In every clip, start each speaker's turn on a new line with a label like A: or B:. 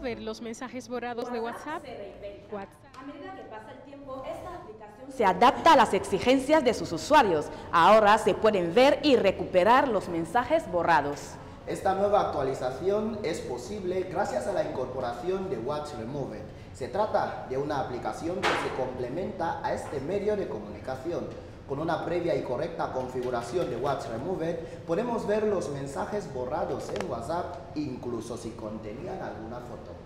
A: ver los mensajes borrados de WhatsApp?
B: A medida que pasa el tiempo, esta aplicación se adapta a las exigencias de sus usuarios. Ahora se pueden ver y recuperar los mensajes borrados.
C: Esta nueva actualización es posible gracias a la incorporación de WhatsApp Removed. Se trata de una aplicación que se complementa a este medio de comunicación. Con una previa y correcta configuración de WhatsApp Removed, podemos ver los mensajes borrados en WhatsApp, incluso si contenían alguna foto.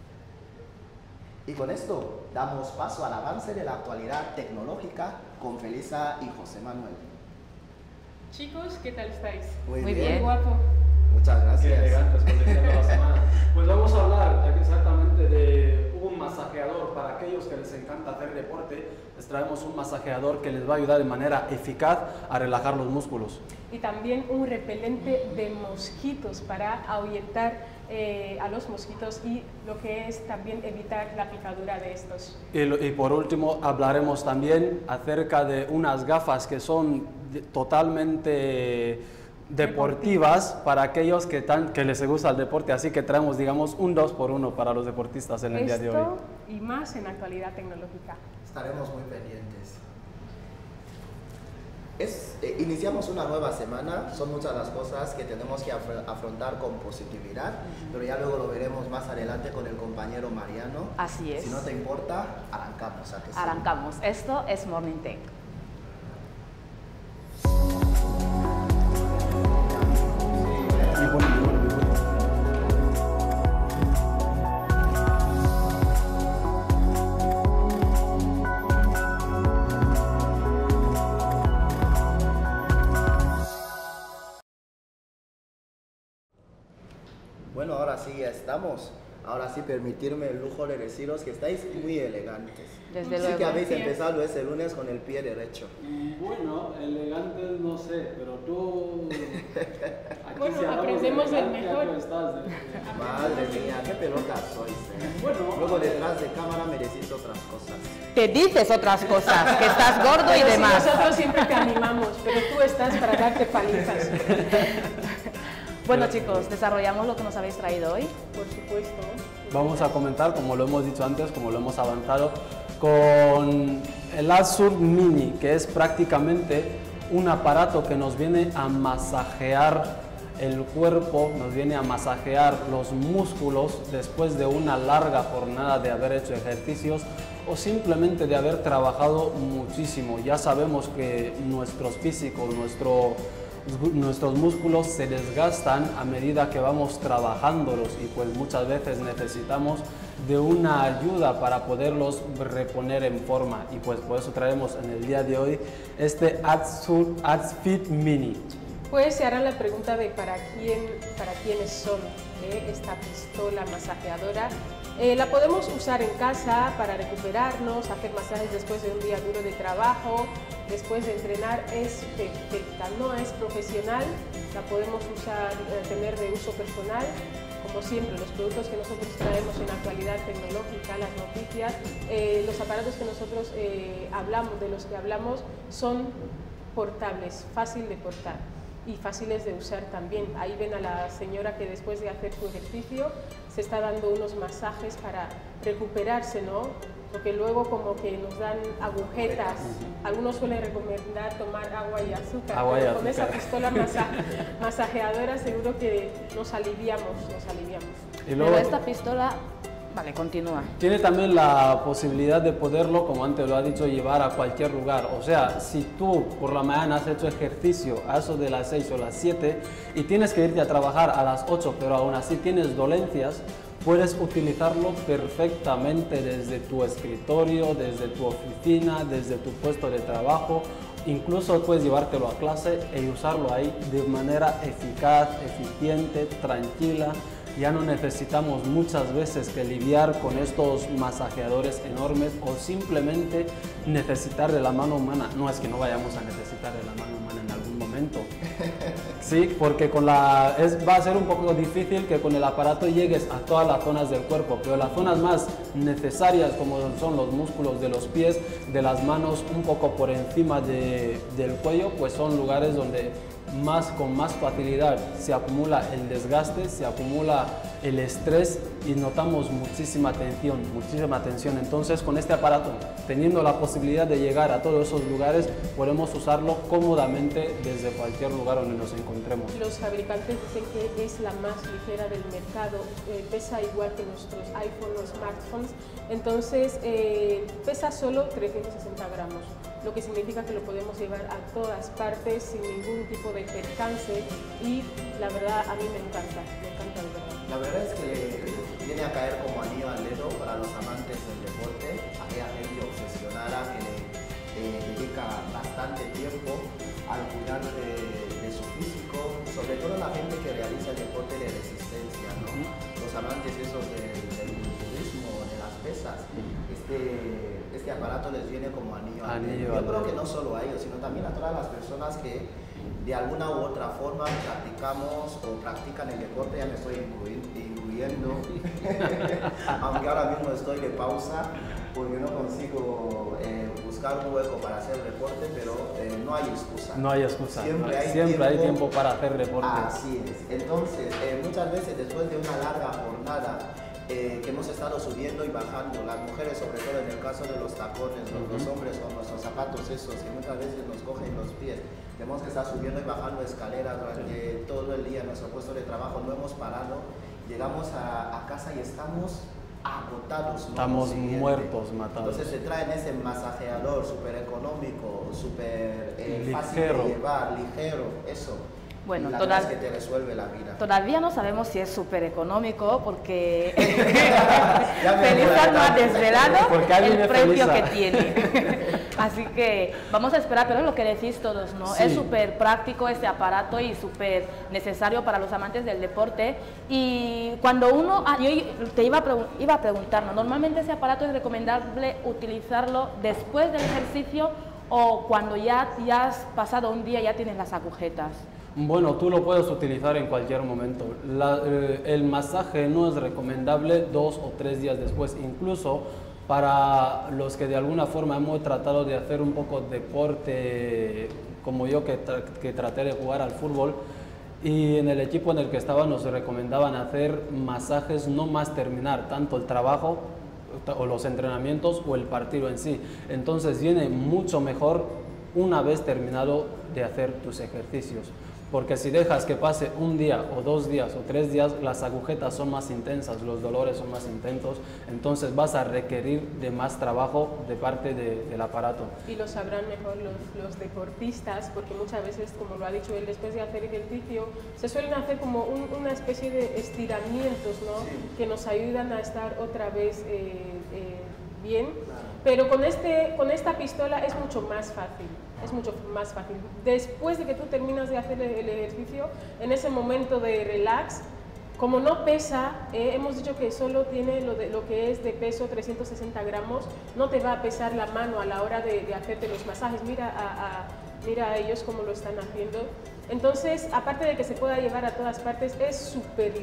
C: Y con esto damos paso al avance de la actualidad tecnológica con Felisa y José Manuel.
A: Chicos, ¿qué tal estáis?
B: Muy
A: Muy
B: bien.
A: guapo.
C: Muchas gracias.
D: Qué elegantes, conteniendo la semana. Pues vamos a hablar exactamente de un masajeador para aquellos que les encanta hacer deporte. Les traemos un masajeador que les va a ayudar de manera eficaz a relajar los músculos.
A: Y también un repelente de mosquitos para ahuyentar a los mosquitos y lo que es también evitar la picadura de estos.
D: Y por último hablaremos también acerca de unas gafas que son totalmente deportivas para aquellos que les gusta el deporte, así que traemos, digamos, un 2x1 para los deportistas en el día de hoy.
A: Esto y más en actualidad tecnológica.
C: Estaremos muy pendientes. Iniciamos una nueva semana, son muchas las cosas que tenemos que afrontar con positividad, pero ya luego lo veremos más adelante con el compañero Mariano.
B: Así es.
C: Si no te importa, arrancamos. ¿A que sí?
B: Arrancamos. Esto es Morning Tech.
C: Bueno, ahora sí ya estamos. Ahora sí, permitirme el lujo de deciros que estáis muy elegantes.
B: Desde
C: sí
B: luego.
C: que habéis
A: Así es.
C: empezado ese lunes con el pie derecho.
D: Bueno, elegantes no sé, pero tú... Aquí
A: Bueno,
D: si hablamos
A: aprendemos
D: de
A: del
D: elegancia,
A: mejor.
D: tú estás
C: Madre mía, qué pelota sois.
D: Bueno,
C: Luego detrás de cámara me decís otras cosas.
B: Te dices otras cosas, que estás gordo y
A: Pero si
B: demás.
A: nosotros siempre te animamos, pero tú estás para darte palizas.
B: Bueno chicos, desarrollamos lo que nos habéis traído hoy.
A: Por supuesto.
D: vamos a comentar, como lo hemos dicho antes, como lo hemos avanzado, con el Adsur Mini, que es prácticamente un aparato que nos viene a masajear el cuerpo, nos viene a masajear los músculos después de una larga jornada de haber hecho ejercicios o simplemente de haber trabajado muchísimo. Ya sabemos que nuestros físicos, nuestros músculos se desgastan a medida que vamos trabajándolos y pues muchas veces necesitamos de una ayuda para poderlos reponer en forma, y pues por eso traemos en el día de hoy este AdsFit Mini.
A: Pues se harán la pregunta de para quiénes son esta pistola masajeadora. La podemos usar en casa para recuperarnos, hacer masajes después de un día duro de trabajo, después de entrenar. Es perfecta, no es profesional, la podemos usar, tener de uso personal. Como siempre, los productos que nosotros traemos en actualidad tecnológica, las noticias, los aparatos que nosotros de los que hablamos son portables, fácil de portar y fáciles de usar también. Ahí ven a la señora que después de hacer su ejercicio se está dando unos masajes para recuperarse, ¿no? Porque luego como que nos dan agujetas. Algunos suelen recomendar tomar agua y azúcar, pero con esa pistola masajeadora seguro que nos aliviamos.
D: Y luego,
B: Pero esta pistola... Vale, continúa.
D: tiene también la posibilidad de poderlo, como antes lo ha dicho, llevar a cualquier lugar. O sea, si tú por la mañana has hecho ejercicio a eso de las 6 o las 7 y tienes que irte a trabajar a las 8, pero aún así tienes dolencias, puedes utilizarlo perfectamente desde tu escritorio, desde tu oficina, desde tu puesto de trabajo. Incluso puedes llevártelo a clase y usarlo ahí de manera eficaz, eficiente, tranquila. Ya no necesitamos muchas veces que lidiar con estos masajeadores enormes o simplemente necesitar de la mano humana. No es que no vayamos a necesitar de la mano humana en algún momento. Sí, porque va a ser un poco difícil que con el aparato llegues a todas las zonas del cuerpo, pero las zonas más necesarias, como son los músculos de los pies, de las manos, un poco por encima del cuello, pues son lugares donde con más facilidad se acumula el desgaste, se acumula el estrés y notamos muchísima tensión. Entonces, con este aparato, teniendo la posibilidad de llegar a todos esos lugares, podemos usarlo cómodamente desde cualquier lugar donde nos encontremos.
A: Los fabricantes dicen que es la más ligera del mercado, pesa igual que nuestros iPhone o smartphones, entonces pesa solo 360 gramos, lo que significa que lo podemos llevar a todas partes sin ningún tipo de percance y la verdad a mí me encanta de verdad.
C: La verdad es que viene a caer como anillo al dedo para los amantes del deporte, aquella gente obsesionada que le dedica bastante tiempo al cuidar de su físico, sobre todo la gente que realiza el deporte de resistencia, ¿no? Los amantes esos del culturismo, de las pesas, este aparato les viene como anillo al dedo. Yo creo que no solo a ellos, sino también a todas las personas que de alguna u otra forma practicamos o practican el deporte. Ya me estoy incluyendo, aunque ahora mismo estoy de pausa porque no consigo buscar un hueco para hacer deporte, pero no hay excusa.
D: No hay excusa,
C: siempre
D: hay tiempo para hacer deporte.
C: Así es. Entonces, muchas veces después de una larga jornada que hemos estado subiendo y bajando, las mujeres sobre todo en el caso de los tacones, los hombres con nuestros zapatos esos que muchas veces nos cogen los pies, tenemos que estar subiendo y bajando escaleras durante todo el día en nuestro puesto de trabajo, no hemos parado, llegamos a casa y estamos agotados.
D: Estamos muertos, matados.
C: Entonces se traen ese masajeador súper económico, súper fácil de llevar, ligero, eso.
B: Bueno,
C: la verdad es que te resuelve la vida.
B: Todavía no sabemos si es súper económico porque Felisa no ha desvelado el precio que tiene. Así que vamos a esperar, pero es lo que decís todos, ¿no? Sí. Es súper práctico este aparato y súper necesario para los amantes del deporte. Y cuando uno, yo te iba a preguntar, ¿no? Normalmente ese aparato es recomendable utilizarlo después del ejercicio o cuando ya has pasado un día y ya tienes las agujetas.
D: Bueno, tú lo puedes utilizar en cualquier momento. El masaje no es recomendable 2 o 3 días después, incluso para los que de alguna forma hemos tratado de hacer un poco de deporte, como yo que traté de jugar al fútbol, y en el equipo en el que estaba nos recomendaban hacer masajes no más terminar tanto el trabajo o los entrenamientos o el partido en sí. Entonces viene mucho mejor una vez terminado de hacer tus ejercicios. Porque si dejas que pase un día o 2 días o 3 días, las agujetas son más intensas, los dolores son más intensos, entonces vas a requerir de más trabajo de parte del aparato.
A: Y lo sabrán mejor los deportistas, porque muchas veces, como lo ha dicho él, después de hacer ejercicio, se suelen hacer como una especie de estiramientos, ¿no? Sí. Que nos ayudan a estar otra vez bien, pero con esta pistola es mucho más fácil. Es mucho más fácil. Después de que tú terminas de hacer el ejercicio, en ese momento de relax, como no pesa, hemos dicho que solo tiene lo que es de peso 360 gramos, no te va a pesar la mano a la hora de hacerte los masajes. Mira a ellos cómo lo están haciendo. Entonces, aparte de que se pueda llevar a todas partes, es súper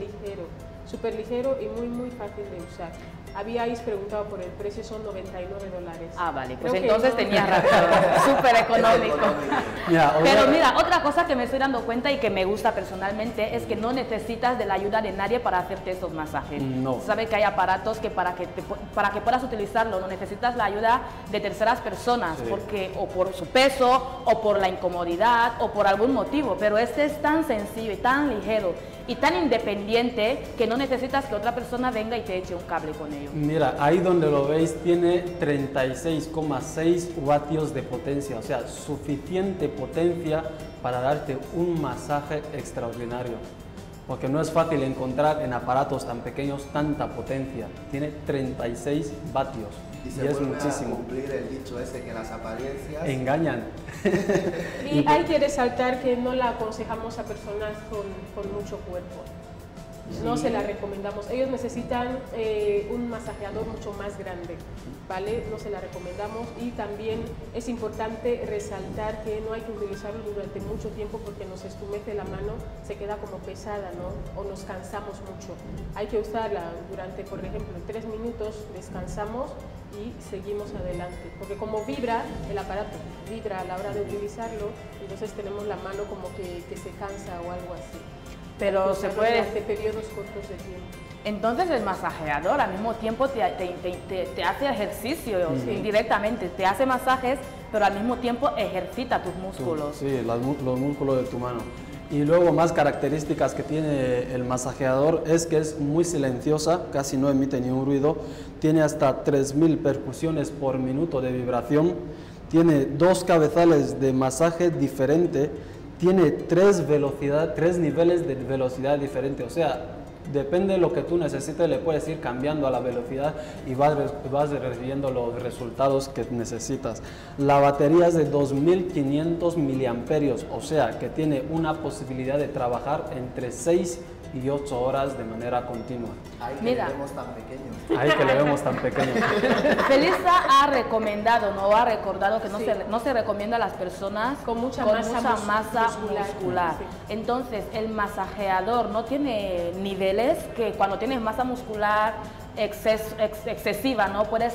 A: ligero y muy fácil de usar. Habíais preguntado por el precio, son $99.
B: Ah, vale, pues entonces tenías razón, súper económico. Pero mira, otra cosa que me estoy dando cuenta y que me gusta personalmente es que no necesitas de la ayuda de nadie para hacerte esos masajes.
D: No.
B: Sabes que hay aparatos que para que puedas utilizarlo no necesitas la ayuda de terceras personas, sí, porque o por su peso, o por la incomodidad, o por algún motivo, pero este es tan sencillo y tan ligero y tan independiente que no necesitas que otra persona venga y te eche un cable con ello.
D: Mira, ahí donde lo veis tiene 36,6 vatios de potencia, o sea, suficiente potencia para darte un masaje extraordinario. Porque no es fácil encontrar en aparatos tan pequeños tanta potencia. Tiene 36 vatios y es muchísimo.
C: A cumplir el dicho ese que las apariencias
D: engañan.
A: Y hay que resaltar que no la aconsejamos a personas con mucho cuerpo. No se la recomendamos. Ellos necesitan un masajeador mucho más grande, ¿vale? No se la recomendamos. Y también es importante resaltar que no hay que utilizarlo durante mucho tiempo porque nos estumece la mano, se queda como pesada, ¿no? O nos cansamos mucho. Hay que usarla durante, por ejemplo, 3 minutos, descansamos y seguimos adelante. Porque como vibra, el aparato vibra a la hora de utilizarlo, entonces tenemos la mano como que se cansa o algo así.
B: Pero se puede...
A: Durante periodos cortos de tiempo.
B: Entonces el masajeador al mismo tiempo te hace ejercicio indirectamente, te hace masajes, pero al mismo tiempo ejercita tus músculos.
D: Sí, los músculos de tu mano. Y luego más características que tiene el masajeador es que es muy silenciosa, casi no emite ni un ruido, tiene hasta 3000 percusiones por minuto de vibración, tiene 2 cabezales de masaje diferente, tiene 3 niveles de velocidad diferente, o sea, depende de lo que tú necesites, le puedes ir cambiando a la velocidad y vas recibiendo los resultados que necesitas. La batería es de 2500 miliamperios, o sea que tiene una posibilidad de trabajar entre 6 y 8 horas de manera continua.
C: Ahí que le vemos tan pequeño.
D: Ahí que le vemos tan pequeño.
B: Felisa ha recomendado, no ha recordado que no se recomienda a las personas
A: con mucha masa
B: muscular.
A: Sí.
B: Entonces, el masajeador no tiene niveles que cuando tienes masa muscular excesiva, ¿no? Puedes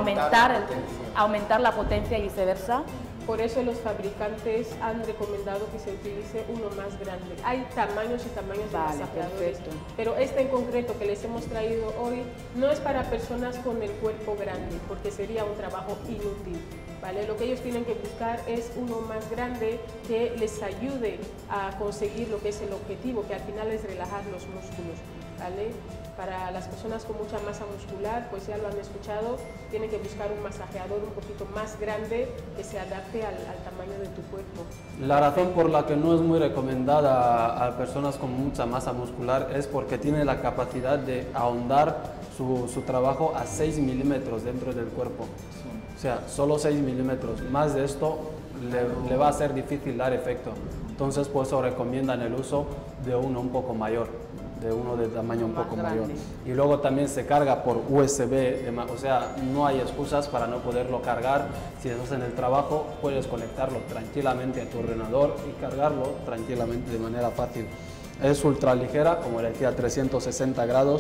B: aumentar la potencia y viceversa.
A: Por eso los fabricantes han recomendado que se utilice uno más grande. Hay tamaños y tamaños de masajeadores, pero este en concreto que les hemos traído hoy no es para personas con el cuerpo grande, porque sería un trabajo inútil, ¿vale? Lo que ellos tienen que buscar es uno más grande que les ayude a conseguir lo que es el objetivo, que al final es relajar los músculos, ¿vale? Para las personas con mucha masa muscular, pues ya lo han escuchado, tienen que buscar un masajeador un poquito más grande que se adapte al tamaño de tu cuerpo.
D: La razón por la que no es muy recomendada a personas con mucha masa muscular es porque tiene la capacidad de ahondar su trabajo a 6 milímetros dentro del cuerpo. O sea, solo 6 milímetros. Más de esto le va a ser difícil dar efecto. Entonces, por eso recomiendan el uso de uno un poco mayor, de uno de tamaño un poco mayor. Y luego también se carga por USB, o sea, no hay excusas para no poderlo cargar. Si estás en el trabajo, puedes conectarlo tranquilamente a tu ordenador y cargarlo tranquilamente de manera fácil. Es ultra ligera, como decía, 360 grados,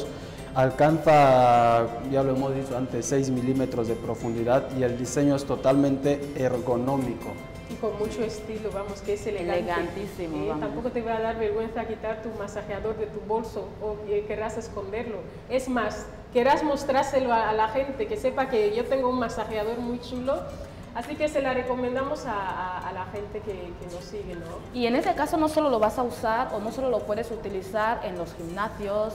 D: alcanza, ya lo hemos dicho antes, 6 milímetros de profundidad y el diseño es totalmente ergonómico.
A: Y con mucho estilo, vamos, que es
B: elegantísimo.
A: Tampoco te va a dar vergüenza quitar tu masajeador de tu bolso o querrás esconderlo. Es más, querrás mostrárselo a la gente, que sepa que yo tengo un masajeador muy chulo. Así que se la recomendamos a la gente que nos sigue, ¿no?
B: Y en ese caso no solo lo vas a usar o no solo lo puedes utilizar en los gimnasios,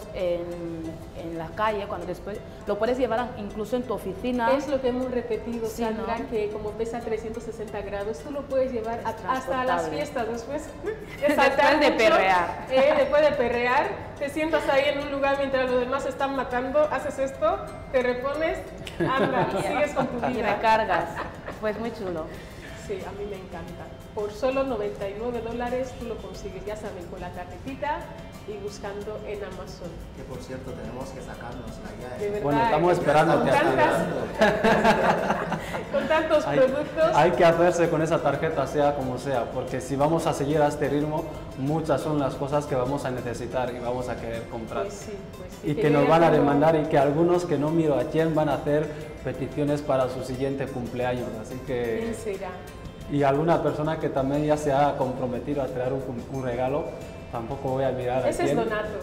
B: en la calle, cuando después lo puedes llevar incluso en tu oficina.
A: Es lo que hemos repetido,
B: sí,
A: Sandra,
B: ¿no?
A: Que como pesa 360 grados, tú lo puedes llevar hasta las fiestas después. Después
B: de perrear.
A: Después de perrear, te sientas ahí en un lugar mientras los demás están matando, haces esto, te repones, anda, sigues con tu vida.
B: Y recargas. Pues muy chulo.
A: Sí, a mí me encanta. Por solo $99 tú lo consigues, ya saben, con la tarjetita y buscando en Amazon.
C: Que por cierto, tenemos que sacárnosla ya.
A: De verdad,
D: bueno, estamos esperando
A: con tantos productos.
D: Hay que hacerse con esa tarjeta, sea como sea, porque si vamos a seguir a este ritmo, muchas son las cosas que vamos a necesitar y vamos a querer comprar.
A: Pues sí.
D: Y que nos van a demandar y que algunos que no miro a quién van a hacer peticiones para su siguiente cumpleaños. Así que...
A: ¿Quién será?
D: Y alguna persona que también ya se ha comprometido a traer un regalo, tampoco voy a mirar a quién.
A: Ese es Donato.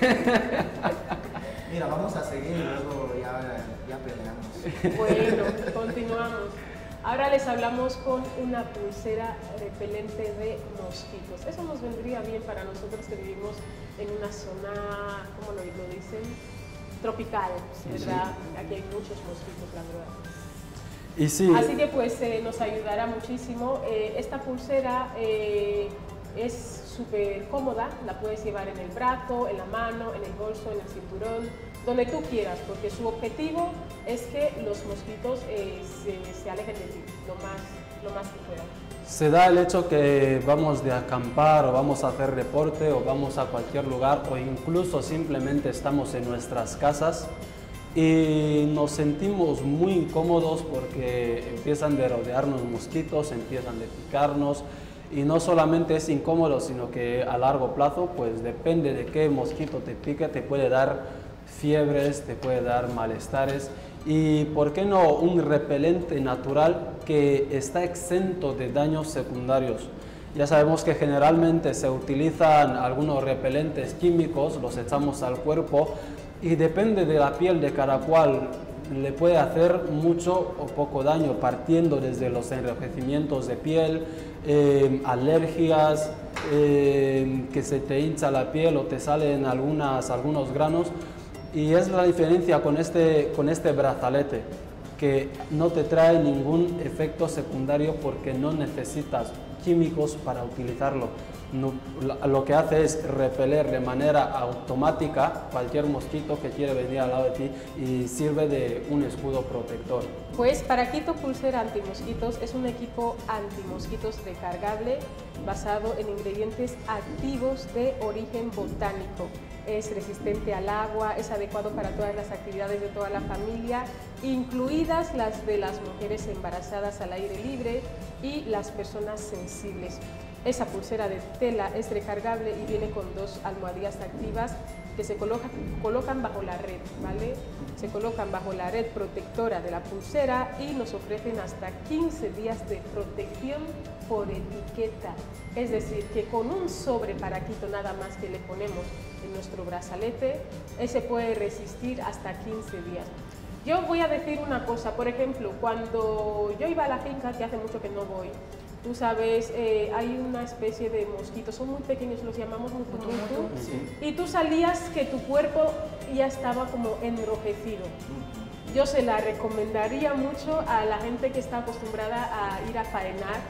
C: Mira, vamos a seguir y luego ya peleamos.
A: Bueno, continuamos. Ahora les hablamos con una pulsera repelente de mosquitos. Eso nos vendría bien para nosotros que vivimos en una zona, ¿cómo lo dicen? Tropical, ¿verdad? Sí. Aquí hay muchos mosquitos, la verdad.
D: Y sí.
A: Así que pues nos ayudará muchísimo. Esta pulsera es súper cómoda, la puedes llevar en el brazo, en la mano, en el bolso, en el cinturón, donde tú quieras, porque su objetivo es que los mosquitos se alejen de ti lo más que puedan.
D: Se da el hecho que vamos de acampar o vamos a hacer deporte o vamos a cualquier lugar o incluso simplemente estamos en nuestras casas y nos sentimos muy incómodos porque empiezan de rodearnos mosquitos, empiezan de picarnos y no solamente es incómodo, sino que a largo plazo, pues depende de qué mosquito te pique, te puede dar fiebres, te puede dar malestares y, ¿por qué no, un repelente natural que está exento de daños secundarios? Ya sabemos que generalmente se utilizan algunos repelentes químicos, los echamos al cuerpo y depende de la piel de cada cual, le puede hacer mucho o poco daño, partiendo desde los enrojecimientos de piel, alergias, que se te hincha la piel o te salen algunos granos. Y es la diferencia con este brazalete, que no te trae ningún efecto secundario porque no necesitas químicos para utilizarlo. Lo que hace es repeler de manera automática cualquier mosquito que quiere venir al lado de ti y sirve de un escudo protector.
A: Pues Paraquito Pulsera Antimosquitos es un equipo antimosquitos recargable basado en ingredientes activos de origen botánico. Es resistente al agua, es adecuado para todas las actividades de toda la familia, incluidas las de las mujeres embarazadas al aire libre y las personas sensibles. Esa pulsera de tela es recargable y viene con 2 almohadillas activas que se colocan bajo la red, ¿vale? Se colocan bajo la red protectora de la pulsera y nos ofrecen hasta 15 días de protección por etiqueta. Es decir, que con un sobre Paraquito nada más que le ponemos en nuestro brazalete, ese puede resistir hasta 15 días. Yo voy a decir una cosa, por ejemplo, cuando yo iba a la finca, que hace mucho que no voy, tú sabes, hay una especie de mosquitos, son muy pequeños, los llamamos mutumutu, y tú salías que tu cuerpo ya estaba como enrojecido. Yo se la recomendaría mucho a la gente que está acostumbrada a ir a faenar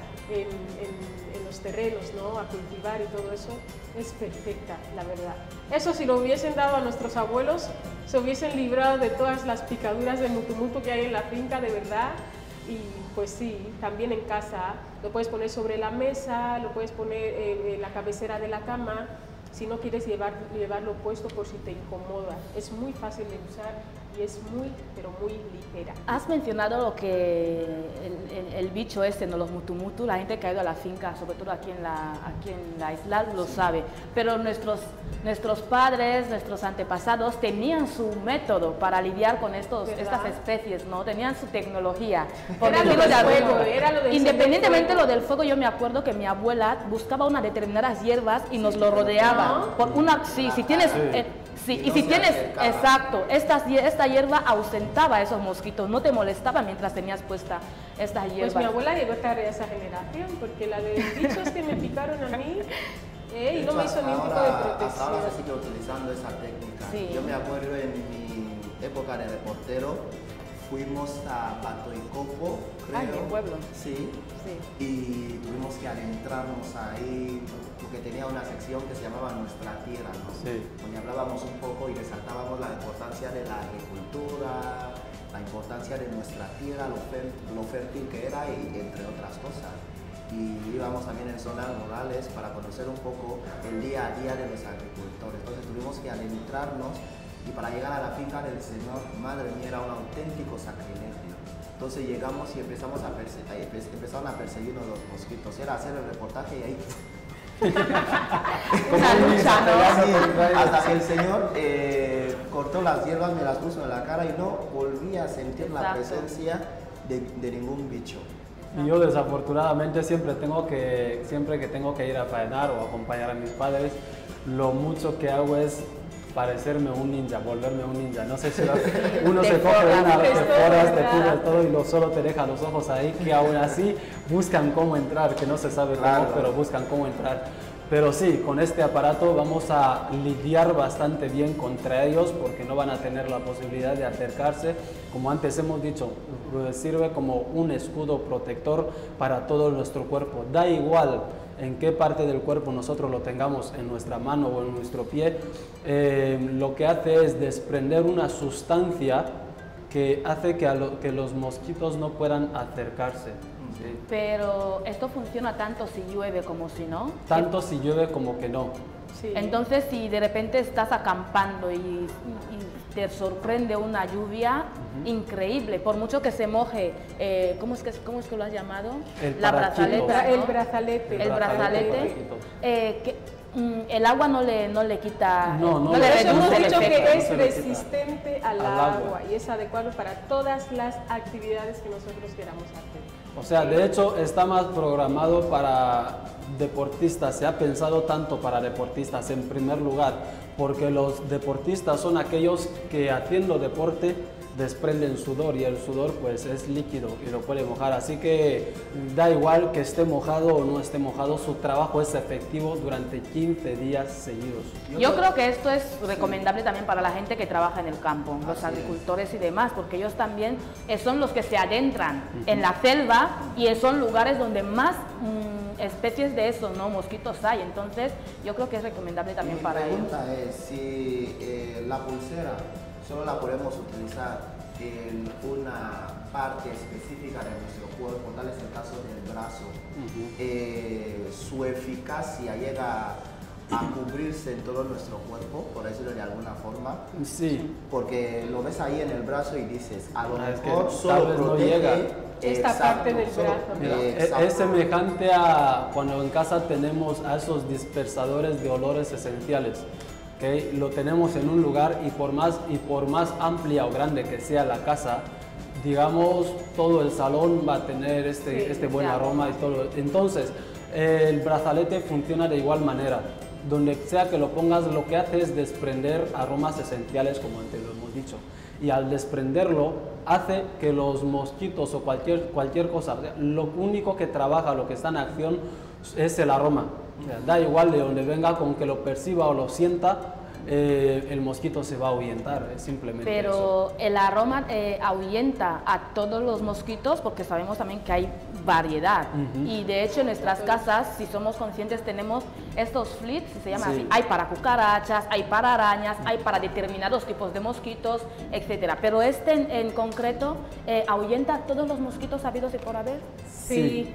A: en los terrenos, ¿no? A cultivar y todo eso. Es perfecta, la verdad. Eso, si lo hubiesen dado a nuestros abuelos, se hubiesen librado de todas las picaduras de mutumutu que hay en la finca, de verdad. Y pues sí, también en casa lo puedes poner sobre la mesa, lo puedes poner en la cabecera de la cama, si no quieres llevarlo puesto por si te incomoda. Es muy fácil de usar y es muy, pero muy ligera.
B: Has mencionado lo que el bicho este, ¿no? Los mutumutu, la gente que ha ido a la finca, sobre todo aquí en la isla, lo sabe. Pero nuestros padres, nuestros antepasados tenían su método para lidiar con estas especies, ¿no? Tenían su tecnología.
A: Era lo del fuego, era lo del
B: Independientemente de lo del fuego, yo me acuerdo que mi abuela buscaba unas determinadas hierbas y nos lo rodeaba. ¿No? Por una, sí, si tienes... Sí, y si tienes, exacto, esta hierba ahuyentaba a esos mosquitos, no te molestaba mientras tenías puesta estas hierbas.
A: Pues mi abuela llegó tarde a esa generación, porque la de bichos que me picaron a mí, y no me hizo ningún tipo de protección.
C: Hasta ahora se sigue utilizando esa técnica. Sí. Yo me acuerdo en mi época de reportero, fuimos a Patoicopo, creo.
B: Ah, en mi pueblo.
C: Sí. Y tuvimos que adentrarnos ahí, porque tenía una sección que se llamaba Nuestra Tierra, ¿no? Sí. Donde hablábamos un poco y resaltábamos la importancia de la agricultura, la importancia de nuestra tierra, lo fértil que era, y entre otras cosas. Y íbamos también en zonas rurales para conocer un poco el día a día de los agricultores. Entonces tuvimos que adentrarnos, y para llegar a la finca del Señor, madre mía, era un auténtico sacrilegio. Entonces llegamos y empezaron a perseguirnos los mosquitos. Era hacer el reportaje y ahí...
B: Una lucha, ¿no?
C: Hasta que el Señor cortó las hierbas, me las puso en la cara y no volví a sentir la presencia de ningún bicho.
D: Y yo desafortunadamente siempre que tengo que ir a faenar o acompañar a mis padres, lo mucho que hago es parecerme un ninja, volverme un ninja. No sé si uno se coge te cubre todo y solo te deja los ojos ahí, que aún así buscan cómo entrar, que no se sabe cómo, pero buscan cómo entrar. Pero sí, con este aparato vamos a lidiar bastante bien contra ellos, porque no van a tener la posibilidad de acercarse. Como antes hemos dicho, sirve como un escudo protector para todo nuestro cuerpo. Da igual en qué parte del cuerpo nosotros lo tengamos, en nuestra mano o en nuestro pie, lo que hace es desprender una sustancia que hace que los mosquitos no puedan acercarse. ¿Sí?
B: Pero esto funciona tanto si llueve como si no.
D: Tanto si llueve como que no.
B: Sí. Entonces, si de repente estás acampando y te sorprende una lluvia increíble, por mucho que se moje, ¿cómo es que lo has llamado?
A: El brazalete.
B: El brazalete. el agua no le quita,
A: no
B: le
A: reduce. Hemos dicho que es
D: No
A: resistente al agua y es adecuado para todas las actividades que nosotros queramos hacer.
D: O sea, de hecho está más programado para deportistas, se ha pensado tanto para deportistas en primer lugar, porque los deportistas son aquellos que haciendo deporte desprenden sudor y el sudor pues es líquido y lo puede mojar, así que da igual que esté mojado o no esté mojado, su trabajo es efectivo durante 15 días seguidos.
B: Yo creo que esto es recomendable también para la gente que trabaja en el campo, los agricultores y demás, porque ellos también son los que se adentran en la selva y son lugares donde más especies de esos, ¿no?, mosquitos hay, entonces yo creo que es recomendable también para ellos.
C: Mi pregunta es si la pulsera solo la podemos utilizar en una parte específica de nuestro cuerpo, tal es el caso del brazo, su eficacia llega a cubrirse en todo nuestro cuerpo, por decirlo de alguna forma.
D: Sí.
C: Porque lo ves ahí en el brazo y dices, a lo
D: Es que
C: mejor
D: tal
C: solo
D: vez no
C: protege
D: llega.
A: Esta parte del brazo.
D: Es semejante a cuando en casa tenemos a esos dispersadores de olores esenciales. ¿Okay? Lo tenemos en un lugar y por más amplia o grande que sea la casa, digamos, todo el salón va a tener este buen aroma y todo. Entonces, el brazalete funciona de igual manera. Donde sea que lo pongas, lo que hace es desprender aromas esenciales, como antes lo hemos dicho. Y al desprenderlo, hace que los mosquitos o cualquier cosa, lo único que trabaja, lo que está en acción, es el aroma. Da igual de donde venga, con que lo perciba o lo sienta, el mosquito se va a ahuyentar, es simplemente
B: Pero
D: eso.
B: el aroma ahuyenta a todos los mosquitos porque sabemos también que hay variedad. Y de hecho en nuestras casas, si somos conscientes, tenemos estos flits, se llama así. Hay para cucarachas, hay para arañas, hay para determinados tipos de mosquitos, etcétera. Pero en concreto ahuyenta a todos los mosquitos habidos y por haber.
D: Sí.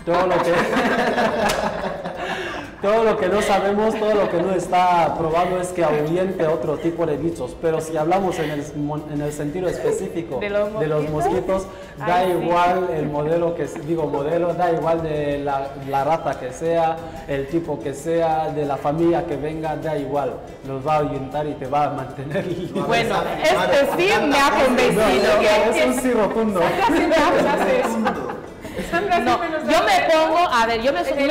D: Todo lo que no sabemos, todo lo que no está probado es que ahuyente otro tipo de bichos, pero si hablamos en el sentido específico de los mosquitos, da igual el modelo da igual de la raza que sea, el tipo que sea, de la familia que venga, da igual, los va a ahuyentar y te va a mantener.
B: Bueno, este sí me ha convencido.
D: Es un sí rotundo.
B: No, yo me pongo, a ver,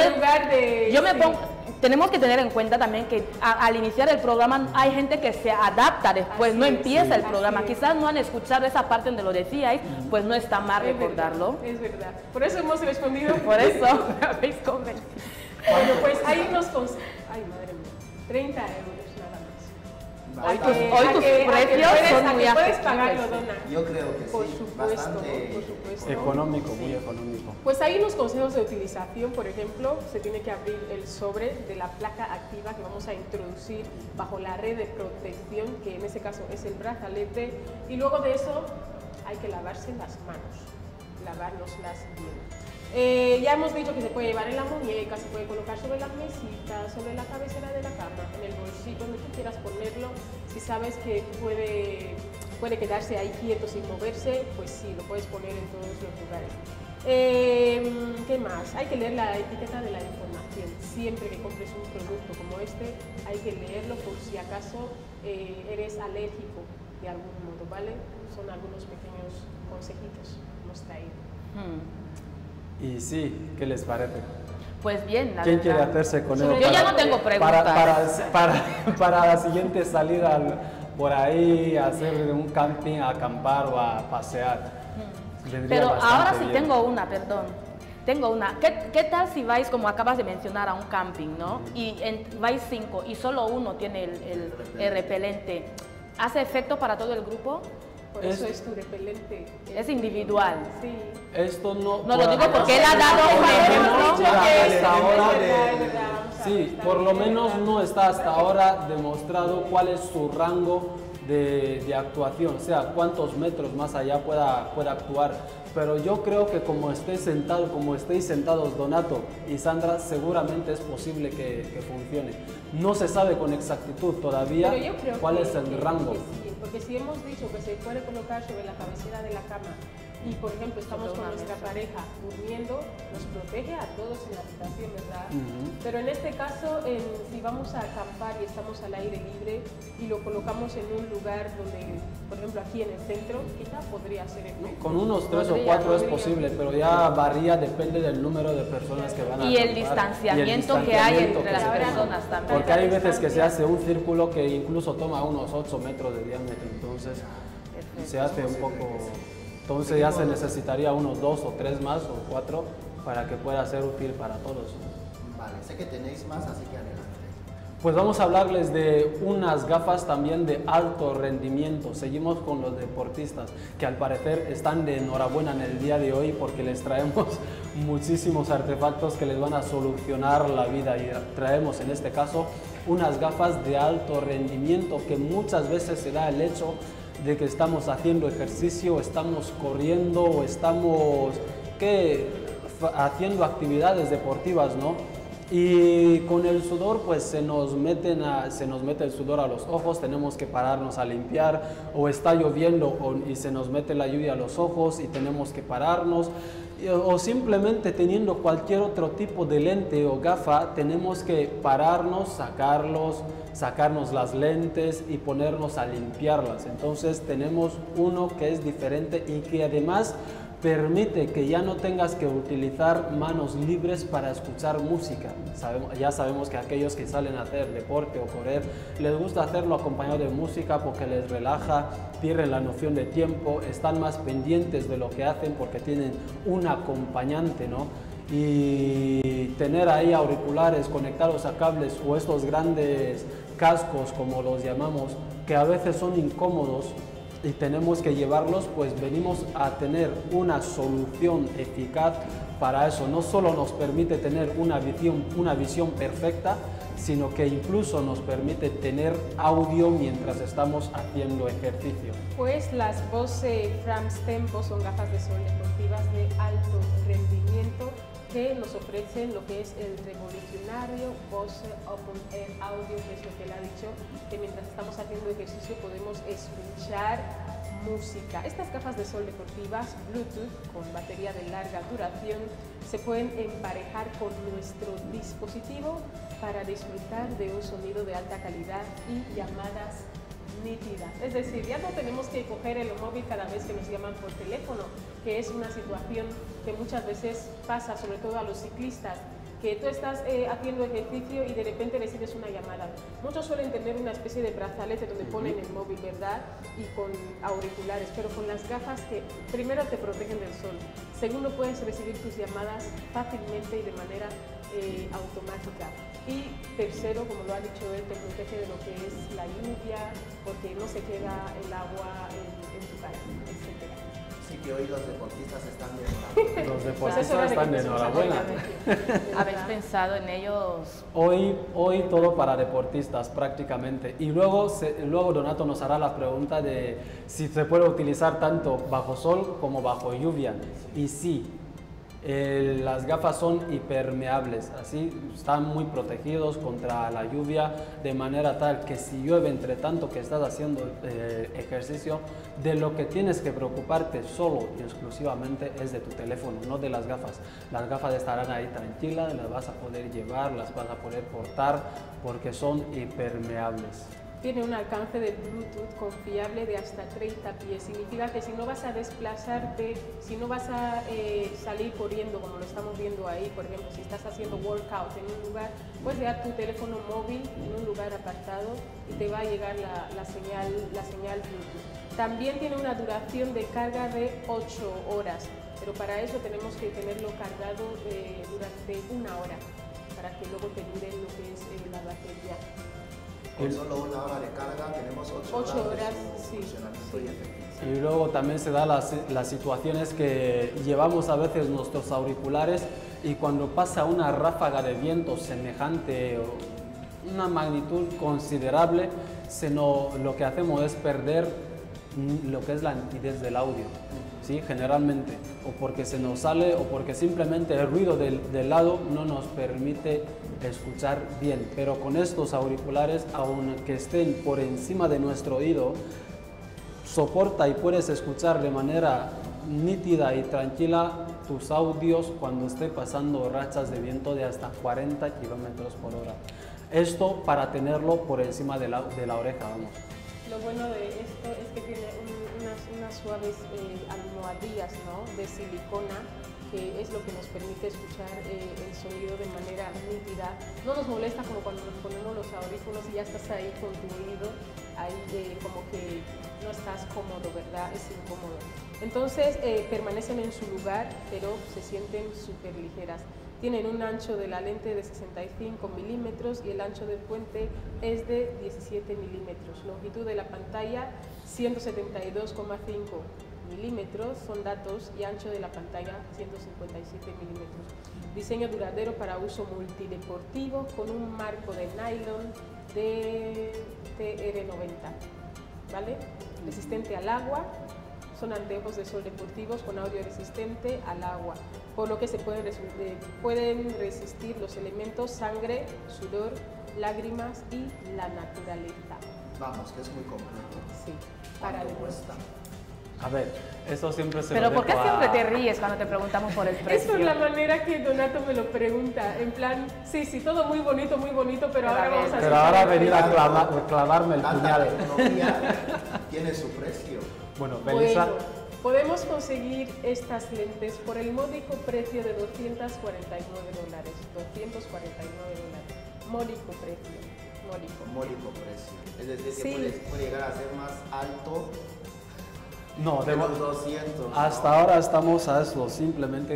B: tenemos que tener en cuenta también que al iniciar el programa hay gente que se adapta después, no empieza el programa, quizás no han escuchado esa parte donde lo decíais, pues no está mal recordarlo.
A: Es verdad, por eso hemos respondido.
B: Por eso me habéis convencido.
A: Bueno, pues ahí nos ay, madre mía, 30 euros nada más.
B: Hoy tus precios son muy
A: puedes pagarlo, Donna.
C: Yo creo que
A: por
C: sí,
A: supuesto,
C: bastante
A: por supuesto.
D: Económico, muy económico.
A: Pues hay unos consejos de utilización, por ejemplo, se tiene que abrir el sobre de la placa activa que vamos a introducir bajo la red de protección, que en este caso es el brazalete, y luego de eso hay que lavarse las manos, lavárnoslas bien. Ya hemos dicho que se puede llevar en la muñeca, se puede colocar sobre la mesita, sobre la cabecera de la cama, en el bolsillo, donde tú quieras ponerlo. Si sabes que puede quedarse ahí quieto sin moverse, pues sí, lo puedes poner en todos los lugares. ¿Qué más? Hay que leer la etiqueta de la información. Siempre que compres un producto como este, hay que leerlo por si acaso eres alérgico de algún modo, ¿vale? Son algunos pequeños consejitos que hemos traído.
D: Y sí, ¿qué les parece?
B: Pues bien,
D: ¿Quién quiere hacerse con él?
B: Yo ya no tengo preguntas.
D: Para la siguiente salida por ahí, hacer un camping, a acampar o a pasear.
B: Pero ahora sí tengo una, perdón. Tengo una. ¿Qué tal si vais, como acabas de mencionar, a un camping, ¿no? Y vais 5 y solo uno tiene el repelente. ¿Hace efecto para todo el grupo?
A: Por eso es tu repelente.
B: Es individual.
A: Sí.
D: Esto no
B: lo digo porque él ha dado un ejemplo.
D: Sí, por lo menos no está hasta ahora demostrado cuál es su rango de actuación, o sea, cuántos metros más allá pueda actuar. Pero yo creo que como estéis sentados Donato y Sandra, seguramente es posible que funcione. No se sabe con exactitud todavía cuál es el rango.
A: Sí, porque si hemos dicho que se puede colocar sobre la cabecera de la cama y, por ejemplo, estamos con nuestra pareja durmiendo, nos protege a todos en la habitación, ¿verdad? Pero en este caso, si vamos a acampar y estamos al aire libre y lo colocamos en un lugar donde, por ejemplo, aquí en el centro, quizá podría ser efecto.
D: Con unos 3 o 4 es posible, pero ya varía, depende del número de personas que van a acampar.
B: Y el distanciamiento que hay entre las personas también.
D: Porque hay veces que se hace un círculo que incluso toma unos 8 metros de diámetro, entonces se hace un poco... Entonces ya se necesitaría unos 2 o 3 más o 4 para que pueda ser útil para todos.
C: Vale, sé que tenéis más, así que adelante.
D: Pues vamos a hablarles de unas gafas también de alto rendimiento. Seguimos con los deportistas, que al parecer están de enhorabuena en el día de hoy porque les traemos muchísimos artefactos que les van a solucionar la vida, y traemos en este caso unas gafas de alto rendimiento, que muchas veces se da el hecho de que estamos haciendo ejercicio, estamos corriendo o estamos haciendo actividades deportivas, ¿no? Y con el sudor pues se nos mete el sudor a los ojos, tenemos que pararnos a limpiar, o está lloviendo y se nos mete la lluvia a los ojos y tenemos que pararnos, o simplemente teniendo cualquier otro tipo de lente o gafa, tenemos que pararnos, sacarnos las lentes y ponernos a limpiarlas. Entonces tenemos uno que es diferente y que además permite que ya no tengas que utilizar manos libres para escuchar música. Ya sabemos que aquellos que salen a hacer deporte o correr les gusta hacerlo acompañado de música porque les relaja, pierden la noción de tiempo, están más pendientes de lo que hacen porque tienen un acompañante, ¿no? Y tener ahí auriculares conectados a cables o estos grandes cascos, como los llamamos, que a veces son incómodos y tenemos que llevarlos, pues venimos a tener una solución eficaz para eso. No solo nos permite tener una visión perfecta, sino que incluso nos permite tener audio mientras estamos haciendo ejercicio.
A: Pues las Bose Frames Tempo son gafas de sol deportivas de alto rendimiento que nos ofrecen lo que es el revolucionario Bose Open Air Audio, que es lo que él ha dicho, que mientras estamos haciendo ejercicio podemos escuchar música. Estas gafas de sol deportivas Bluetooth con batería de larga duración se pueden emparejar con nuestro dispositivo para disfrutar de un sonido de alta calidad y llamadas nítidas. Es decir, ya no tenemos que coger el móvil cada vez que nos llaman por teléfono, que es una situación que muchas veces pasa, sobre todo a los ciclistas, que tú estás haciendo ejercicio y de repente recibes una llamada. Muchos suelen tener una especie de brazalete donde ponen el móvil, ¿verdad? Y con auriculares, pero con las gafas que primero te protegen del sol, segundo puedes recibir tus llamadas fácilmente y de manera automática, y tercero, como lo ha dicho él, te protege de lo que es la lluvia, porque no se queda el agua en tu cara, etc.
C: Sí, que hoy los deportistas están de enhorabuena.
D: Los deportistas están de enhorabuena.
B: ¿Habéis pensado en ellos?
D: Hoy todo para deportistas prácticamente. Y luego Donato nos hará la pregunta de si se puede utilizar tanto bajo sol como bajo lluvia. Y sí, las gafas son impermeables, así están muy protegidos contra la lluvia, de manera tal que si llueve entre tanto que estás haciendo ejercicio, de lo que tienes que preocuparte solo y exclusivamente es de tu teléfono, no de las gafas. Las gafas estarán ahí tranquilas, las vas a poder llevar, las vas a poder portar porque son impermeables.
A: Tiene un alcance de Bluetooth confiable de hasta 30 pies. Significa que si no vas a desplazarte, si no vas a salir corriendo como lo estamos viendo ahí, por ejemplo, si estás haciendo workout en un lugar, puedes dejar tu teléfono móvil en un lugar apartado y te va a llegar la señal Bluetooth. También tiene una duración de carga de 8 horas, pero para eso tenemos que tenerlo cargado durante 1 hora, para que luego te dure lo que es la batería.
C: Con solo 1 hora de carga tenemos 8 horas de funcionamiento y efectividad.
D: Y luego también se da las situaciones que llevamos a veces nuestros auriculares y cuando pasa una ráfaga de viento semejante o una magnitud considerable, lo que hacemos es perder lo que es la nitidez del audio, ¿sí? Generalmente, o porque se nos sale o porque simplemente el ruido del lado no nos permite escuchar bien. Pero con estos auriculares, aunque estén por encima de nuestro oído, soporta y puedes escuchar de manera nítida y tranquila tus audios cuando esté pasando rachas de viento de hasta 40 kilómetros por hora. Esto para tenerlo por encima de la oreja, vamos.
A: Lo bueno de esto es que tiene unas suaves almohadillas, ¿no?, de silicona, que es lo que nos permite escuchar el sonido de manera nítida. No nos molesta como cuando nos ponemos los audífonos y ya estás ahí con tu oído, ahí como que no estás cómodo, ¿verdad? Es incómodo. Entonces permanecen en su lugar, pero se sienten súper ligeras. Tienen un ancho de la lente de 65 milímetros y el ancho del puente es de 17 milímetros. Longitud de la pantalla 172,5 milímetros son datos y ancho de la pantalla 157 milímetros. Diseño duradero para uso multideportivo con un marco de nylon de TR90, ¿vale? Resistente al agua. Son anteojos de sol deportivos con audio resistente al agua, por lo que pueden resistir los elementos sangre, sudor, lágrimas y la naturaleza.
C: Vamos, que es muy completo.
A: Sí,
C: ¿Cuánto cuesta?
D: A ver, eso siempre se lo
B: Pero ¿por qué
D: dejo
B: siempre te ríes cuando te preguntamos por el precio?
A: Esa es la manera que Donato me lo pregunta, en plan, sí, todo muy bonito, pero ahora vamos a hacer...
D: Pero ahora venir a clavarme el puñal.
C: La tecnología tiene su precio.
D: Bueno, Belisa...
A: Bueno, podemos conseguir estas lentes por el módico precio de $249. $249. Módico precio.
C: Módico precio. Es decir,
A: Sí.
C: que puede llegar a ser más alto.
D: No,
C: de los 200.
D: hasta
C: ¿no?
D: ahora estamos a eso, simplemente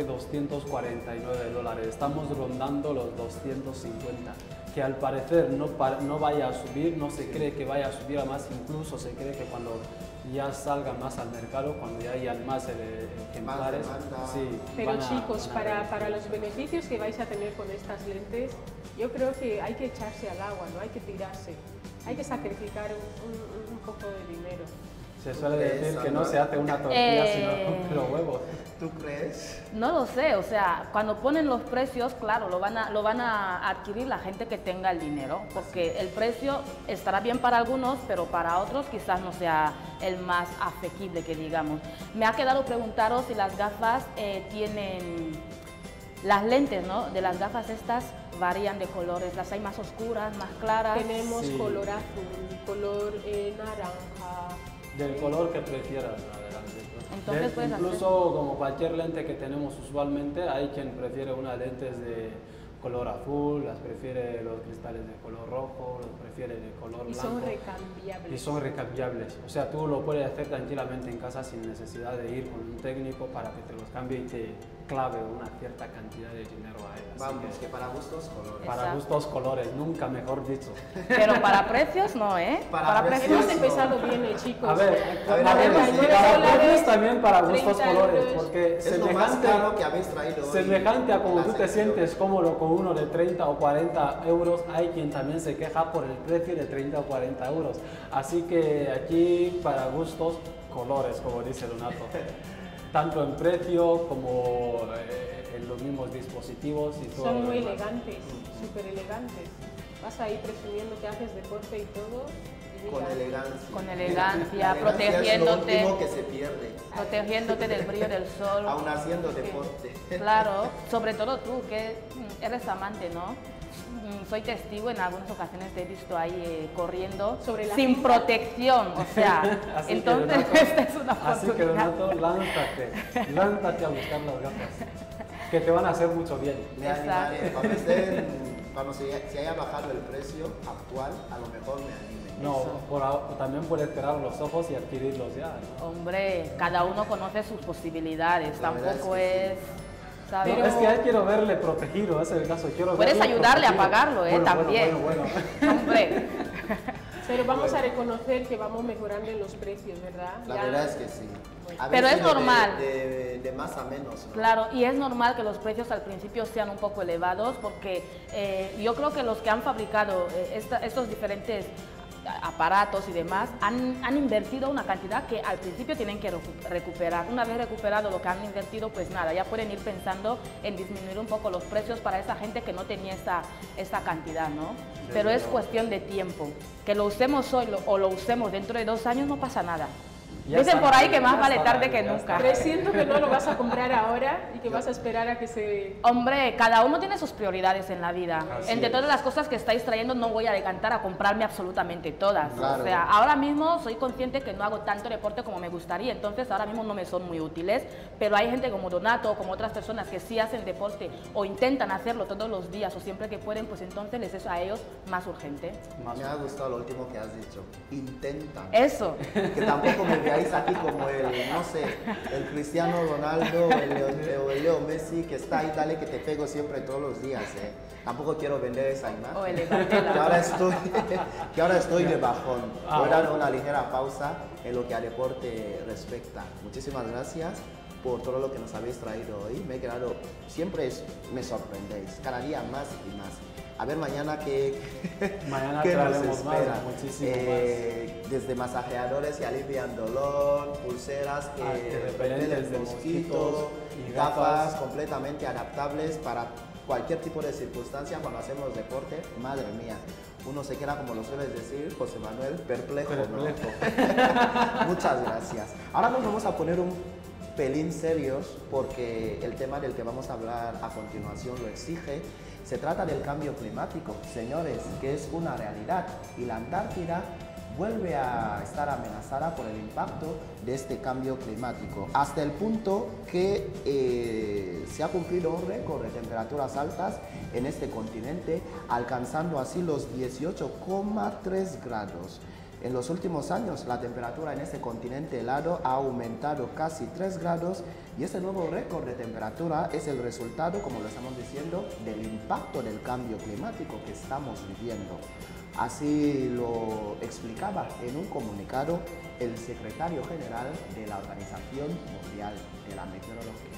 D: $249. Estamos rondando los 250, que al parecer no vaya a subir, no se cree que vaya a subir, además incluso se cree que cuando ya salga más al mercado, cuando ya hayan más ejemplares, sí,
A: Pero chicos, para los beneficios que vais a tener con estas lentes, yo creo que hay que echarse al agua, no hay que tirarse, hay que sacrificar un poco de dinero.
D: Se suele decir que no se hace una tortilla sino los huevos.
C: ¿Tú crees?
B: No lo sé, o sea, cuando ponen los precios, claro, lo van a adquirir la gente que tenga el dinero, porque el precio estará bien para algunos, pero para otros quizás no sea el más asequible, que digamos. Me ha quedado preguntaros si las gafas tienen... Las lentes, ¿no?, de las gafas estas varían de colores, las hay más oscuras, más claras.
A: Tenemos
D: Sí.
A: color azul, color naranja.
D: Del color que prefieras, adelante.
B: Entonces puedes
D: incluso como cualquier lente que tenemos usualmente, hay quien prefiere unas lentes de color azul, las prefiere los cristales de color rojo, los prefiere de color blanco.
A: Y son recambiables.
D: Y son recambiables. O sea, tú lo puedes hacer tranquilamente en casa sin necesidad de ir con un técnico para que te los cambie y te clave una cierta cantidad de dinero a él. Así
C: Vamos, que para gustos colores.
D: para gustos colores, nunca mejor dicho.
B: Pero para precios no, ¿eh?
C: Para precios
A: Hemos empezado bien, chicos.
D: A ver,
C: para
D: precios también para gustos
A: 30
D: colores,
A: euros.
D: porque
C: Es lo más caro que habéis traído hoy.
D: semejante a como
C: la
D: tú te
C: sección.
D: sientes cómodo con uno de 30 o 40 euros, hay quien también se queja por el precio de 30 o 40 euros. Así que aquí para gustos colores, como dice Donato. Tanto en precio como en los mismos dispositivos y todo.
A: Son
D: lo
A: muy
D: demás.
A: elegantes, súper elegantes. Vas ahí presumiendo que haces deporte y todo. Y
C: Con
A: mira,
C: elegancia.
B: Con elegancia,
C: La elegancia
B: protegiéndote.
C: es lo último que se pierde.
B: Protegiéndote del brillo del sol.
C: Aún haciendo deporte.
B: Claro, sobre todo tú, que eres amante, ¿no? Soy testigo, en algunas ocasiones te he visto ahí corriendo
A: Sobre la
B: sin
A: cinta.
B: protección, o sea,
D: Así que,
B: entonces
D: Donato,
B: esta es una
D: Así que
B: oportunidad.
D: Donato, lánzate a buscar las gafas, que te van a hacer mucho bien.
C: Me animaré. Cuando se haya bajado el precio actual, a lo mejor me anime.
D: No, también puedes cerrar los ojos y adquirirlos ya, ¿no?
B: Hombre, cada uno conoce sus posibilidades,
C: La verdad
B: tampoco
C: es que
B: es, ¿sabes?
A: Pero-
D: Es que ahí quiero verle protegido, ese es el caso. Quiero
B: Puedes
D: verlo
B: ayudarle a
D: protegido.
B: pagarlo,
D: Bueno,
B: también.
D: Bueno.
B: Hombre,
A: Pero vamos a reconocer que vamos mejorando en los precios, ¿verdad?
C: La
A: Ya-
C: verdad es que sí. Ha
B: Pero es
C: sido
B: normal.
C: De más a menos, ¿no?
B: claro, y es normal que los precios al principio sean un poco elevados porque yo creo que los que han fabricado estos diferentes aparatos y demás han invertido una cantidad que al principio tienen que recuperar. Una vez recuperado lo que han invertido, pues nada, ya pueden ir pensando en disminuir un poco los precios para esa gente que no tenía esa cantidad, ¿no? Pero es cuestión de tiempo. Que lo usemos hoy o lo usemos dentro de 2 años no pasa nada. Dicen por ahí que más vale tarde que nunca.
A: Presiento que no lo vas a comprar ahora y que vas a esperar a que se...
B: Hombre, cada uno tiene sus prioridades en la vida. Entre todas las cosas que estáis trayendo no voy a decantar a comprarme absolutamente todas.
C: Claro.
B: O sea, ahora mismo soy consciente que no hago tanto deporte como me gustaría, entonces ahora mismo no me son muy útiles, pero hay gente como Donato, como otras personas que sí hacen deporte o intentan hacerlo todos los días o siempre que pueden, pues entonces les es a ellos más urgente.
C: Me ha gustado lo último que has dicho. Intentan.
B: Eso.
C: Que tampoco me veáis aquí como el, no sé, el Cristiano Ronaldo o el Leo Messi que está ahí, dale que te pego siempre todos los días. Tampoco quiero vender esa imagen.
B: O el Evangelio.
C: que ahora estoy de bajón. Voy a dar una ligera pausa en lo que a deporte respecta. Muchísimas gracias por todo lo que nos habéis traído hoy. Me he quedado, siempre me sorprendéis, cada día más y más. A ver mañana qué nos espera. Desde masajeadores que alivian dolor, pulseras que repelen el mosquito, gafas completamente adaptables para cualquier tipo de circunstancia cuando hacemos deporte. Madre mía, uno se queda, como lo sueles decir, José Manuel, perplejo. ¿No? Muchas gracias. Ahora nos vamos a poner un pelín serios porque el tema del que vamos a hablar a continuación lo exige. Se trata del cambio climático, señores, que es una realidad, y la Antártida vuelve a estar amenazada por el impacto de este cambio climático, hasta el punto que se ha cumplido un récord de temperaturas altas en este continente, alcanzando así los 18,3 grados. En los últimos años, la temperatura en este continente helado ha aumentado casi 3 grados y ese nuevo récord de temperatura es el resultado, como lo estamos diciendo, del impacto del cambio climático que estamos viviendo. Así lo explicaba en un comunicado el secretario general de la Organización Mundial de la Meteorología.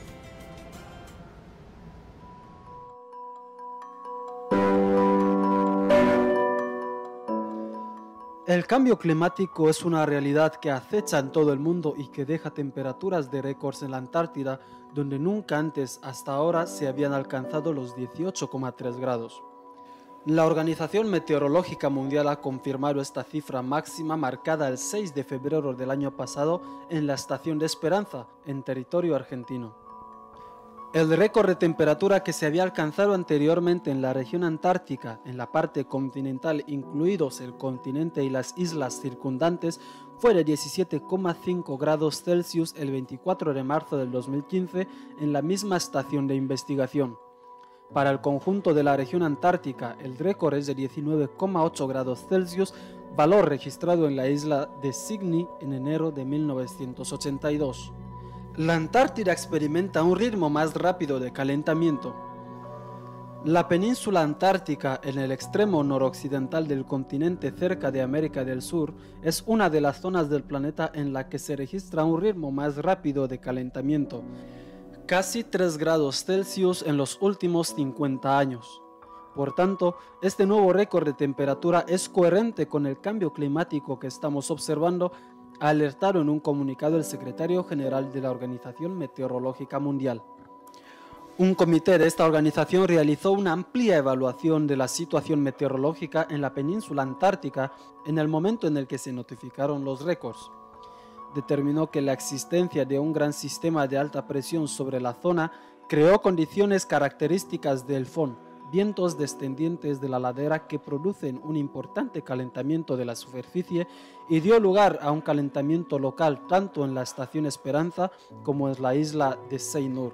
D: El cambio climático es una realidad que acecha en todo el mundo y que deja temperaturas de récords en la Antártida, donde nunca antes hasta ahora se habían alcanzado los 18,3 grados. La Organización Meteorológica Mundial ha confirmado esta cifra máxima marcada el 6 de febrero del año pasado en la estación de Esperanza, en territorio argentino. El récord de temperatura que se había alcanzado anteriormente en la región antártica, en la parte continental, incluidos el continente y las islas circundantes, fue de 17,5 grados Celsius el 24 de marzo del 2015 en la misma estación de investigación. Para el conjunto de la región antártica, el récord es de 19,8 grados Celsius, valor registrado en la isla de Signy en enero de 1982. La Antártida experimenta un ritmo más rápido de calentamiento. La península antártica, en el extremo noroccidental del continente cerca de América del Sur, es una de las zonas del planeta en la que se registra un ritmo más rápido de calentamiento, casi 3 grados Celsius en los últimos 50 años. Por tanto, este nuevo récord de temperatura es coherente con el cambio climático que estamos observando, ha alertado en un comunicado el secretario general de la Organización Meteorológica Mundial. Un comité de esta organización realizó una amplia evaluación de la situación meteorológica en la península antártica en el momento en el que se notificaron los récords. Determinó que la existencia de un gran sistema de alta presión sobre la zona creó condiciones características del FON, vientos descendientes de la ladera que producen un importante calentamiento de la superficie y dio lugar a un calentamiento local tanto en la estación Esperanza como en la isla de Seymour.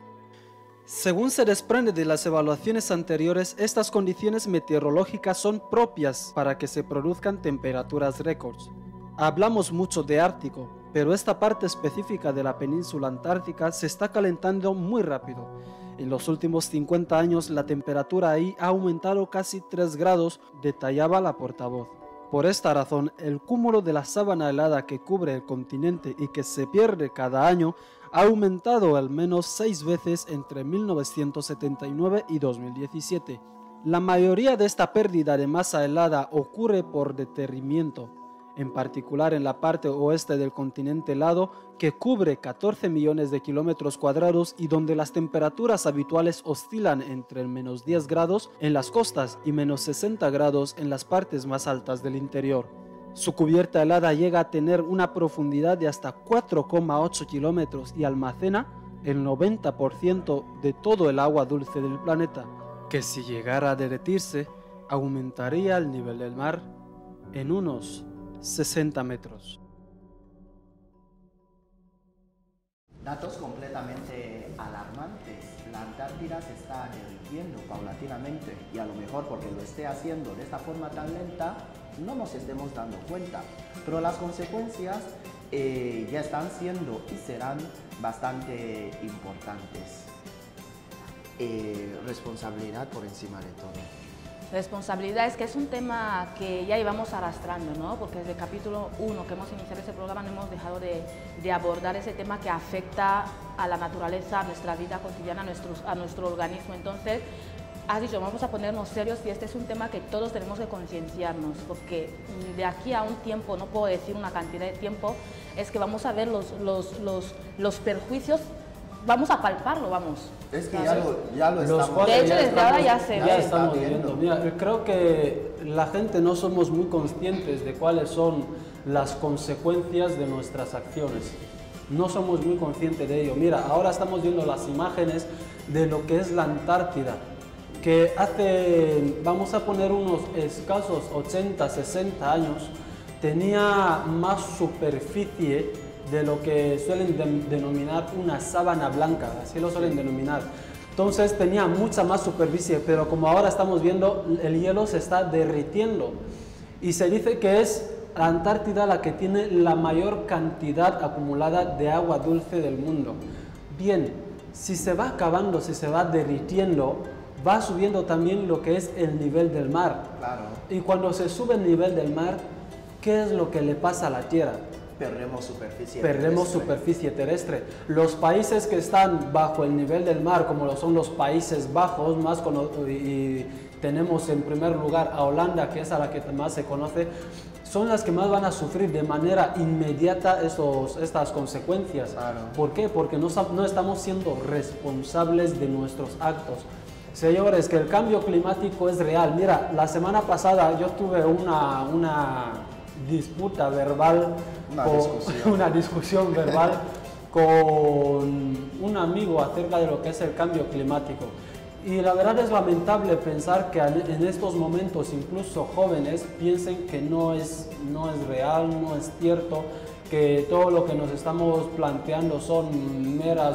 D: Según se desprende de las evaluaciones anteriores, estas condiciones meteorológicas son propias para que se produzcan temperaturas récords. Hablamos mucho de Ártico, pero esta parte específica de la península antártica se está calentando muy rápido. En los últimos 50 años la temperatura ahí ha aumentado casi 3 grados, detallaba la portavoz. Por esta razón, el cúmulo de la sábana helada que cubre el continente y que se pierde cada año ha aumentado al menos 6 veces entre 1979 y 2017. La mayoría de esta pérdida de masa helada ocurre por deterrimiento, en particular en la parte oeste del continente helado, que cubre 14 millones de kilómetros cuadrados y donde las temperaturas habituales oscilan entre el menos 10 grados en las costas y menos 60 grados en las partes más altas del interior. Su cubierta helada llega a tener una profundidad de hasta 4,8 kilómetros y almacena el 90% de todo el agua dulce del planeta, que si llegara a derretirse, aumentaría el nivel del mar en unos 60 metros.
C: Datos completamente alarmantes. La Antártida se está derritiendo paulatinamente y a lo mejor porque lo esté haciendo de esta forma tan lenta no nos estemos dando cuenta, pero las consecuencias ya están siendo y serán bastante importantes. Responsabilidad por encima de todo.
B: Responsabilidad es que es un tema que ya íbamos arrastrando, ¿no? Porque desde el capítulo 1 que hemos iniciado ese programa no hemos dejado de abordar ese tema que afecta a la naturaleza, a nuestra vida cotidiana, a nuestro organismo. Entonces, has dicho, vamos a ponernos serios y este es un tema que todos tenemos que concienciarnos, porque de aquí a un tiempo, no puedo decir una cantidad de tiempo, es que vamos a ver los perjuicios. Vamos a palparlo, vamos.
C: Es que ya lo estamos.
B: De hecho, desde ahora ya se ve.
D: Ya estamos viendo. Mira, creo que la gente no somos muy conscientes de cuáles son las consecuencias de nuestras acciones. No somos muy conscientes de ello. Mira, ahora estamos viendo las imágenes de lo que es la Antártida, que hace, vamos a poner unos escasos 80, 60 años, tenía más superficie de lo que suelen denominar una sábana blanca, así lo suelen denominar. Entonces tenía mucha más superficie, pero como ahora estamos viendo, el hielo se está derritiendo. Y se dice que es la Antártida la que tiene la mayor cantidad acumulada de agua dulce del mundo. Bien, si se va acabando, si se va derritiendo, va subiendo también lo que es el nivel del mar.
C: Claro.
D: Y cuando se sube el nivel del mar, ¿qué es lo que le pasa a la Tierra? Perdemos superficie terrestre. Los países que están bajo el nivel del mar, como lo son los Países Bajos, y tenemos en primer lugar a Holanda, que es a la que más se conoce, son las que más van a sufrir de manera inmediata estas consecuencias.
C: Claro.
D: ¿Por qué? Porque no estamos siendo responsables de nuestros actos. Señores, que el cambio climático es real. Mira, la semana pasada yo tuve una disputa verbal, una discusión verbal con un amigo acerca de lo que es el cambio climático. Y la verdad es lamentable pensar que en estos momentos incluso jóvenes piensen que no es real, no es cierto, que todo lo que nos estamos planteando son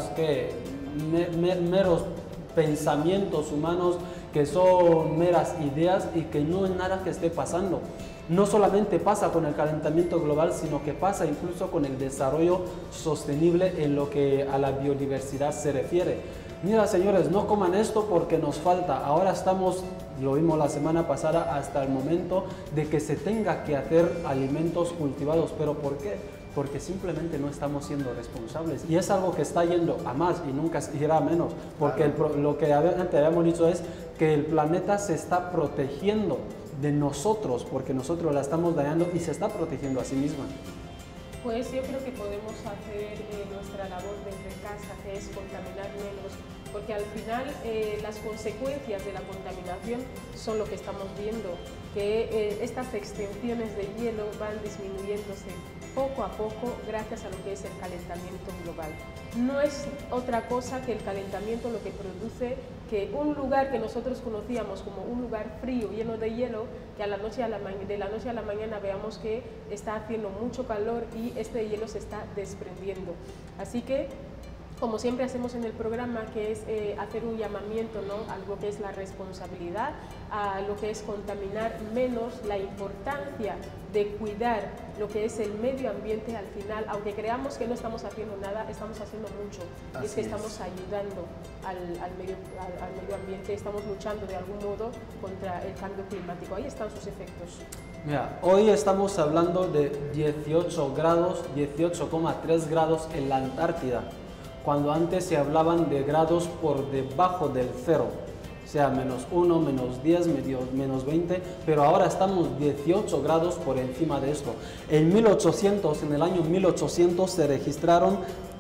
D: meros pensamientos humanos, que son meras ideas y que no es nada que esté pasando. No solamente pasa con el calentamiento global, sino que pasa incluso con el desarrollo sostenible en lo que a la biodiversidad se refiere. Mira, señores, no coman esto porque nos falta. Ahora estamos, lo vimos la semana pasada, hasta el momento de que se tenga que hacer alimentos cultivados. ¿Pero por qué? Porque simplemente no estamos siendo responsables. Y es algo que está yendo a más y nunca irá a menos. Porque lo que antes habíamos dicho es que el planeta se está protegiendo de nosotros, porque nosotros la estamos dañando y se está protegiendo a sí misma.
A: Pues yo creo que podemos hacer nuestra labor desde casa, que es contaminar menos, porque al final las consecuencias de la contaminación son lo que estamos viendo, que estas extensiones de hielo van disminuyéndose poco a poco gracias a lo que es el calentamiento global. No es otra cosa que el calentamiento lo que produce que un lugar que nosotros conocíamos como un lugar frío, lleno de hielo, que de la noche a la mañana veamos que está haciendo mucho calor y este hielo se está desprendiendo. Así que, como siempre hacemos en el programa, que es hacer un llamamiento, ¿no?, a lo que es la responsabilidad, a lo que es contaminar menos, la importancia de cuidar lo que es el medio ambiente. Al final, aunque creamos que no estamos haciendo nada, estamos haciendo mucho. Y es que estamos ayudando al medio ambiente, estamos luchando de algún modo contra el cambio climático. Ahí están sus efectos.
D: Mira, hoy estamos hablando de 18 grados, 18,3 grados en la Antártida, cuando antes se hablaban de grados por debajo del cero, o sea, -1, -10, -20, pero ahora estamos 18 grados por encima de esto. En el año 1800 se registraron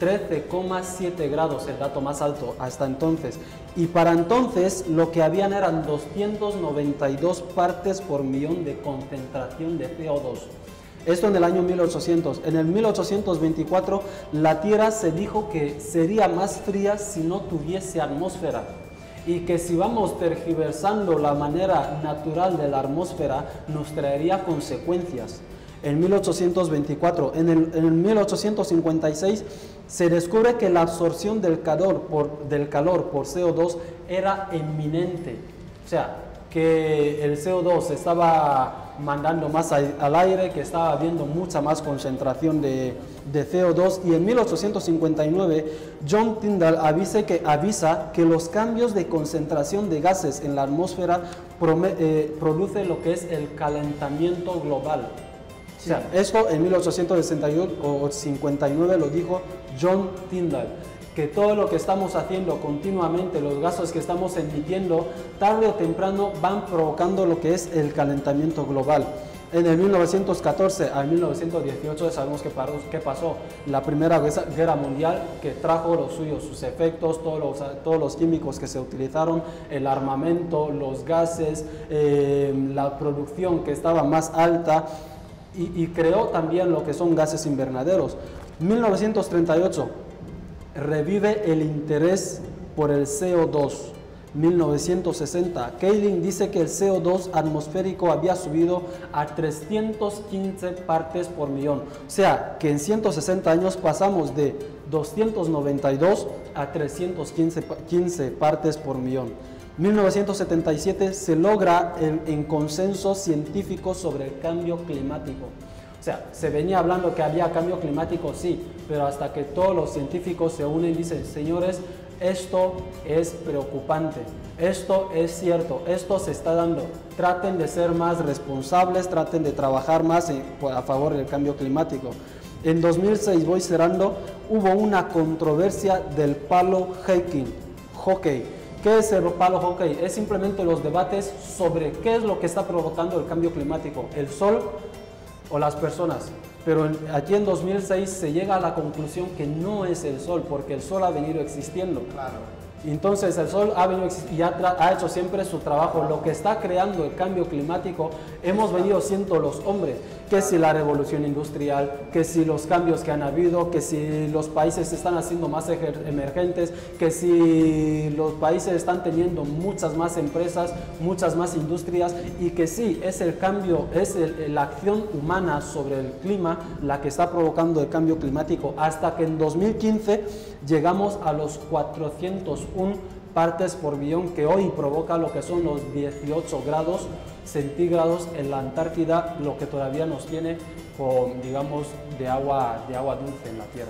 D: 13,7 grados, el dato más alto hasta entonces, y para entonces lo que habían eran 292 partes por millón de concentración de CO2. Esto en el año 1800. En el 1824 la Tierra se dijo que sería más fría si no tuviese atmósfera y que si vamos tergiversando la manera natural de la atmósfera nos traería consecuencias. En 1824, en el 1856 se descubre que la absorción del calor por CO2 era inminente, o sea, que el CO2 se estaba mandando más al aire, que estaba habiendo mucha más concentración de CO2, y en 1859 John Tyndall avisa que los cambios de concentración de gases en la atmósfera produce lo que es el calentamiento global. O sea, esto en 1868 o 59 lo dijo John Tyndall, que todo lo que estamos haciendo continuamente, los gases que estamos emitiendo, tarde o temprano van provocando lo que es el calentamiento global. En el 1914 al 1918 sabemos qué pasó, la Primera Guerra Mundial, que trajo los suyos, sus efectos, todos los químicos que se utilizaron, el armamento, los gases, la producción que estaba más alta, y creó también lo que son gases invernaderos. 1938 revive el interés por el CO2. 1960, Kaelin dice que el CO2 atmosférico había subido a 315 partes por millón. O sea, que en 160 años pasamos de 292 a 315 partes por millón. 1977 se logra en consenso científico sobre el cambio climático. O sea, se venía hablando que había cambio climático, sí, pero hasta que todos los científicos se unen y dicen, señores, esto es preocupante, esto es cierto, esto se está dando, traten de ser más responsables, traten de trabajar más a favor del cambio climático. En 2006, voy cerrando, hubo una controversia del palo hockey. ¿Qué es el palo hockey? Es simplemente los debates sobre qué es lo que está provocando el cambio climático, el sol o las personas. Pero aquí en 2006 se llega a la conclusión que no es el sol, porque el sol ha venido existiendo.
C: Claro.
D: Entonces el sol ha venido y ha hecho siempre su trabajo. Lo que está creando el cambio climático hemos venido siendo los hombres, que si la revolución industrial, que si los cambios que han habido, que si los países se están haciendo más emergentes, que si los países están teniendo muchas más empresas, muchas más industrias, y que sí, es el cambio, es la acción humana sobre el clima la que está provocando el cambio climático, hasta que en 2015 llegamos a los 401 partes por millón, que hoy provoca lo que son los 18 grados centígrados en la Antártida, lo que todavía nos tiene con, digamos, de agua dulce en la Tierra.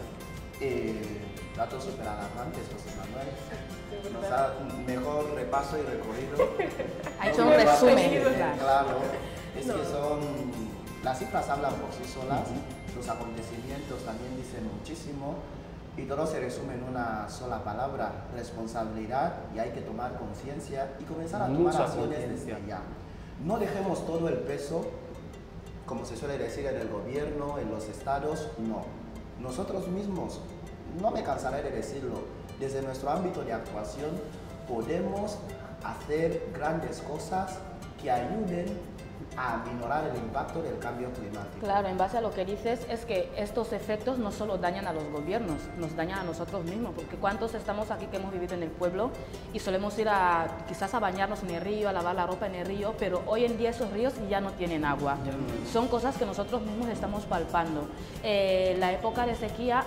C: Datos súper alarmantes, José Manuel. Nos da un mejor repaso y recorrido.
B: Ha hecho un resumen.
C: Claro, es que las cifras hablan por sí solas, los acontecimientos también dicen muchísimo. Y todo se resume en una sola palabra, responsabilidad, y hay que tomar conciencia y comenzar a tomar acciones desde ya. No dejemos todo el peso, como se suele decir, en el gobierno, en los estados, no. Nosotros mismos, no me cansaré de decirlo, desde nuestro ámbito de actuación podemos hacer grandes cosas que ayuden a minorar el impacto del cambio climático.
B: Claro, en base a lo que dices, es que estos efectos no solo dañan a los gobiernos, nos dañan a nosotros mismos, porque cuántos estamos aquí que hemos vivido en el pueblo y solemos ir quizás a bañarnos en el río, a lavar la ropa en el río, pero hoy en día esos ríos ya no tienen agua. Son cosas que nosotros mismos estamos palpando. La época de sequía,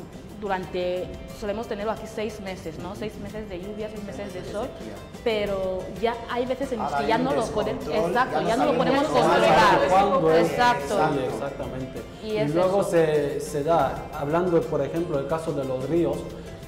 B: solemos tenerlo aquí 6 meses, ¿no? 6 meses de lluvia, 6 meses de sol, pero ya hay veces en los que ya no lo podemos, ya no lo podemos controlar. Exacto.
D: Sí, exactamente. Y luego se da, hablando por ejemplo del caso de los ríos,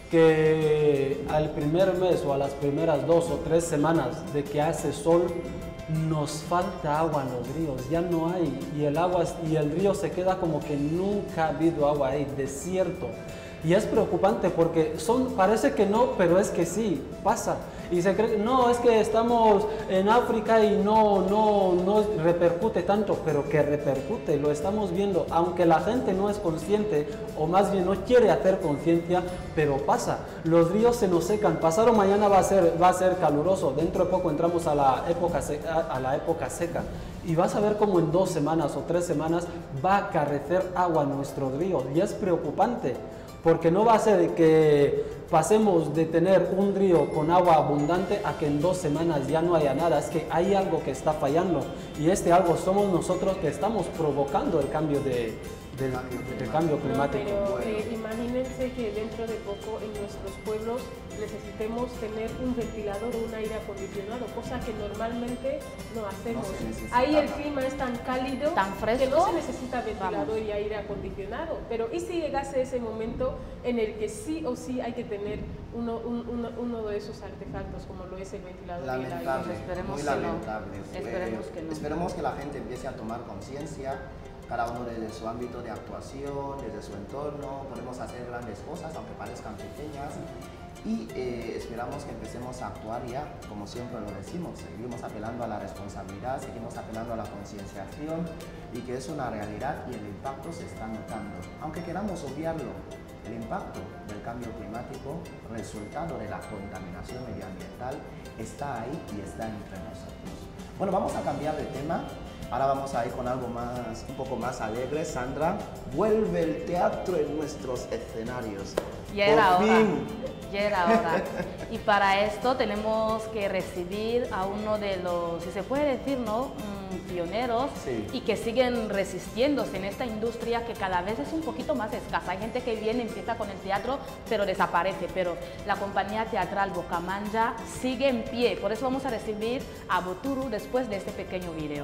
D: que al primer mes o a las primeras 2 o 3 semanas de que hace sol, nos falta agua en los ríos, ya no hay, y el río se queda como que nunca ha habido agua ahí, desierto. Y es preocupante porque parece que no, pero es que sí, pasa. Y se cree, no, es que estamos en África y no repercute tanto, pero que repercute, lo estamos viendo, aunque la gente no es consciente, o más bien no quiere hacer conciencia, pero pasa. Los ríos se nos secan, pasado mañana va a ser caluroso, dentro de poco entramos a la época seca. Y vas a ver cómo en 2 semanas o 3 semanas va a carecer agua en nuestros ríos. Y es preocupante, porque no va a ser que pasemos de tener un río con agua abundante a que en 2 semanas ya no haya nada. Es que hay algo que está fallando. Y este algo somos nosotros que estamos provocando el cambio cambio climático.
A: No, pero imagínense que dentro de poco en nuestros pueblos necesitemos tener un ventilador o un aire acondicionado, cosa que normalmente no hacemos. Ahí el clima es tan cálido,
B: tan fresco,
A: que no se necesita ventilador y aire acondicionado. Pero ¿y si llegase ese momento en el que sí o sí hay que tener uno de esos artefactos, como lo es el ventilador y el aire?
B: Esperemos
C: muy
B: que
C: lamentable.
B: no. Esperemos que no.
C: Esperemos que la gente empiece a tomar conciencia, cada uno desde su ámbito de actuación, desde su entorno. Podemos hacer grandes cosas, aunque parezcan pequeñas, y esperamos que empecemos a actuar ya, como siempre lo decimos. Seguimos apelando a la responsabilidad, seguimos apelando a la concienciación, y que es una realidad y el impacto se está notando. Aunque queramos obviarlo, el impacto del cambio climático, resultado de la contaminación medioambiental, está ahí y está entre nosotros. Bueno, vamos a cambiar de tema. Ahora vamos a ir con algo un poco más alegre. Sandra, vuelve el teatro en nuestros escenarios.
B: Ya era hora. Ya era hora. Y para esto tenemos que recibir a uno de los, si se puede decir, ¿no?, pioneros, sí, y que siguen resistiéndose en esta industria que cada vez es un poquito más escasa. Hay gente que viene, empieza con el teatro, pero desaparece. Pero la compañía teatral Bocamanja sigue en pie. Por eso vamos a recibir a Boturu después de este pequeño video.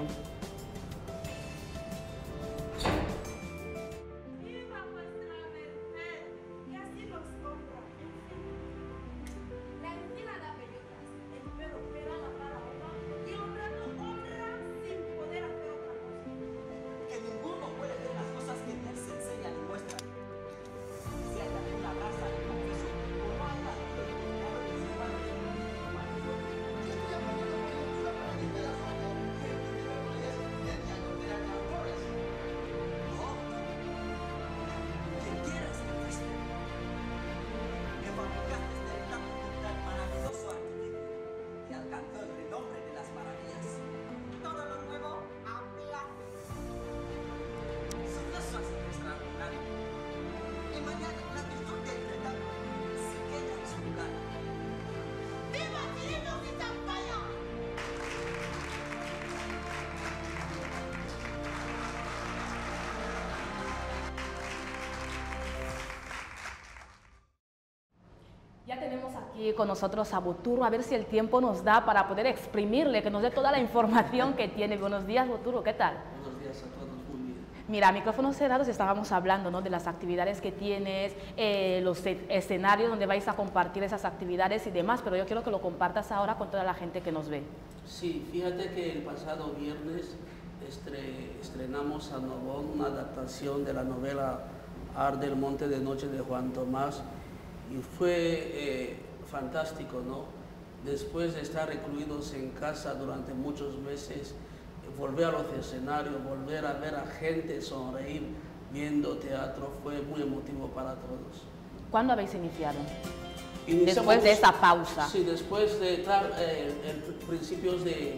B: Ya tenemos aquí con nosotros a Boturu, a ver si el tiempo nos da para poder exprimirle, que nos dé toda la información que tiene. Buenos días, Boturu, ¿qué tal?
E: Buenos días a todos, muy bien.
B: Mira, a micrófonos cerrados estábamos hablando, ¿no?, de las actividades que tienes, los escenarios donde vais a compartir esas actividades y demás, pero yo quiero que lo compartas ahora con toda la gente que nos ve.
E: Sí, fíjate que el pasado viernes estrenamos a Novón una adaptación de la novela Ar del Monte de Noche de Juan Tomás, y fue fantástico, ¿no? Después de estar recluidos en casa durante muchos meses, volver a los escenarios, volver a ver a gente sonreír viendo teatro, fue muy emotivo para todos.
B: ¿Cuándo habéis iniciado? Después de esa pausa.
E: Sí, después de estar en principios de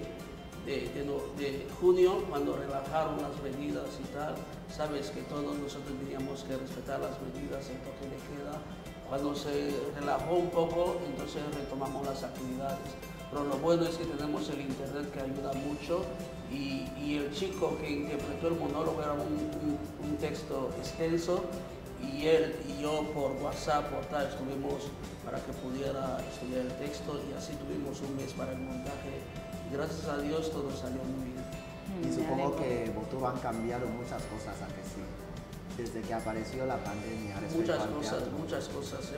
E: junio, cuando relajaron las medidas y tal. Sabes que todos nosotros teníamos que respetar las medidas, el toque de queda. Cuando se relajó un poco, entonces retomamos las actividades. Pero lo bueno es que tenemos el internet que ayuda mucho, y el chico que interpretó el monólogo era un texto extenso, y él y yo por WhatsApp, por tal, estuvimos para que pudiera estudiar el texto, y así tuvimos un mes para el montaje. Y gracias a Dios todo salió muy bien.
C: Y supongo que Boturu han cambiado muchas cosas, ¿a que sí? Desde que apareció la pandemia.
E: Muchas cosas.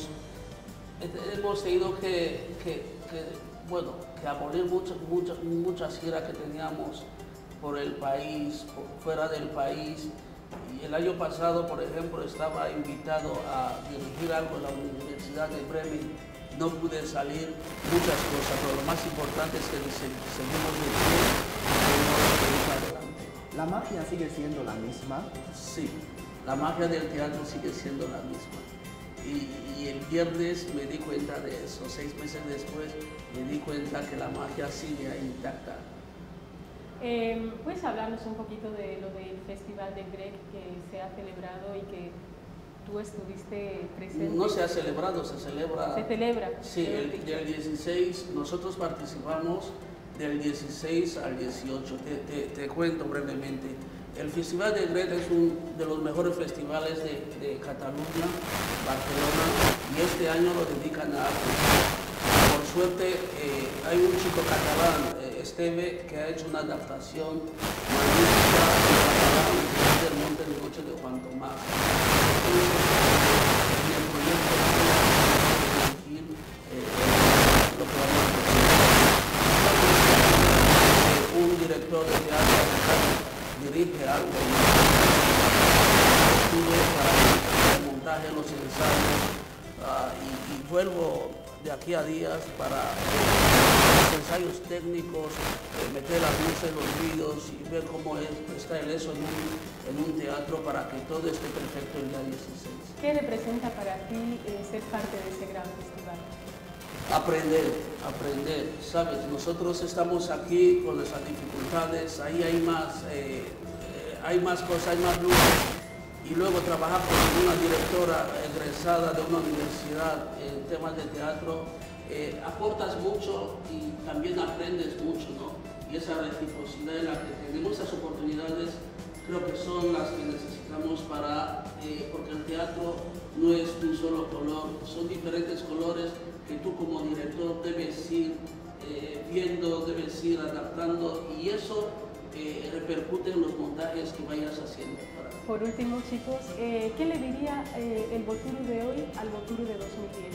E: Hemos tenido que abolir muchas giras que teníamos por el país, fuera del país, Y el año pasado, por ejemplo, estaba invitado a dirigir algo en la Universidad de Bremen. No pude salir, muchas cosas, pero lo más importante es que seguimos de pie y no seguimos adelante.
C: ¿La magia sigue siendo la misma?
E: Sí, la magia del teatro sigue siendo la misma. Y el viernes me di cuenta de eso, 6 meses después me di cuenta que la magia sigue ahí intacta.
A: ¿Puedes hablarnos un poquito de lo del Festival de Grec que se ha celebrado y que tú estuviste presente?
E: No se ha celebrado, se celebra.
A: ¿Se celebra?
E: Sí, del 16, nosotros participamos del 16 al 18. Te cuento brevemente. El Festival de Grec es uno de los mejores festivales de Cataluña, Barcelona, y este año lo dedican a África. Por suerte, hay un chico catalán, Esteve, que ha hecho una adaptación magnífica en catalán del Monte de Noche de Juan Tomás. Y el proyecto es dirigir lo que vamos a hacer. Un director de teatro dirige algo para el montaje, los ensayos, y vuelvo de aquí a días para los ensayos técnicos, meter las luces, los vídeos y ver cómo está el eso en un teatro para que todo esté perfecto el día 16.
A: ¿Qué representa para ti ser parte de ese gran festival?
E: Aprender, ¿sabes? Nosotros estamos aquí con esas dificultades, ahí hay más cosas, hay más luz. Y luego trabajar con una directora egresada de una universidad en temas de teatro, aportas mucho y también aprendes mucho, ¿no? Y esa reciprocidad en la que tenemos esas oportunidades creo que son las que necesitamos porque el teatro no es un solo color, son diferentes colores que tú como director debes ir viendo, debes ir adaptando, y eso repercute en los montajes que vayas haciendo.
A: Por último, chicos, ¿qué le diría el Boturu de hoy al Boturu de 2010?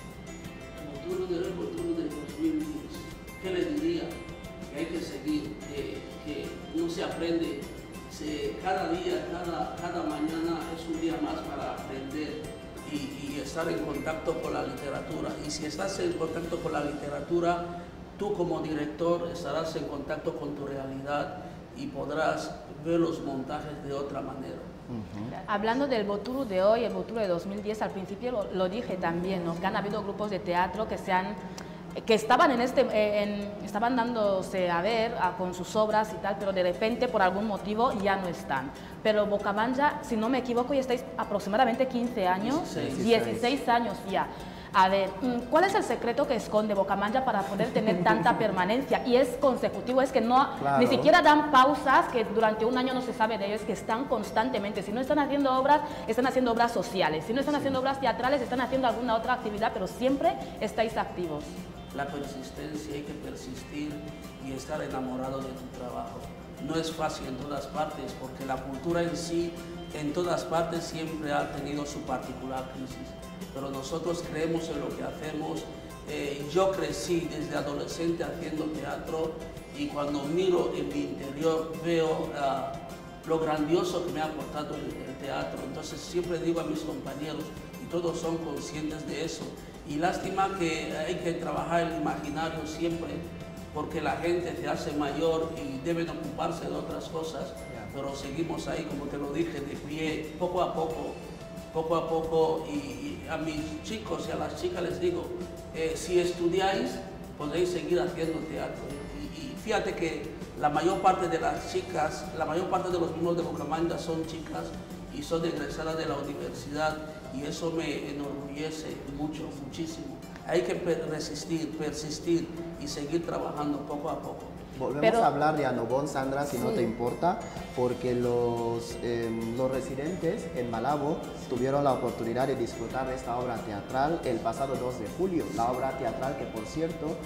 E: El Boturu de hoy, el Boturu de 2010, ¿qué le diría? Que hay que seguir, que no se aprende, cada día, cada mañana es un día más para aprender y estar en contacto con la literatura. Y si estás en contacto con la literatura, tú como director estarás en contacto con tu realidad y podrás ver los montajes de otra manera.
B: Hablando del Boturu de hoy, el Boturu de 2010, al principio lo dije también, ¿no? Que han habido grupos de teatro que estaban estaban dándose a ver con sus obras y tal, pero de repente por algún motivo ya no están. Pero Bocamanja, si no me equivoco, ya estáis aproximadamente 15 años, 16 años ya. A ver, ¿cuál es el secreto que esconde Bocamanja para poder tener tanta permanencia? Y es consecutivo, es que ni siquiera dan pausas, que durante un año no se sabe de ellos, que están constantemente. Si no están haciendo obras sociales. Si no están haciendo obras teatrales, están haciendo alguna otra actividad, pero siempre estáis activos.
E: La persistencia, hay que persistir y estar enamorado de tu trabajo. No es fácil en todas partes, porque la cultura en sí, en todas partes, siempre ha tenido su particular crisis. Pero nosotros creemos en lo que hacemos. Yo crecí desde adolescente haciendo teatro y cuando miro en mi interior veo lo grandioso que me ha aportado el teatro. Entonces siempre digo a mis compañeros, y todos son conscientes de eso, y lástima que hay que trabajar el imaginario siempre, porque la gente se hace mayor y deben ocuparse de otras cosas, pero seguimos ahí, como te lo dije, de pie, poco a poco, y a mis chicos y a las chicas les digo, si estudiáis, podéis seguir haciendo teatro. Y fíjate que la mayor parte de las chicas, la mayor parte de los miembros de Bocamanja son chicas y son egresadas de la universidad, y eso me enorgullece muchísimo. Hay que resistir, persistir y seguir trabajando poco a poco.
C: Volvemos a hablar de Annobón, Sandra, si no te importa, porque los residentes en Malabo tuvieron la oportunidad de disfrutar de esta obra teatral el pasado 2 de julio. La obra teatral que, por cierto,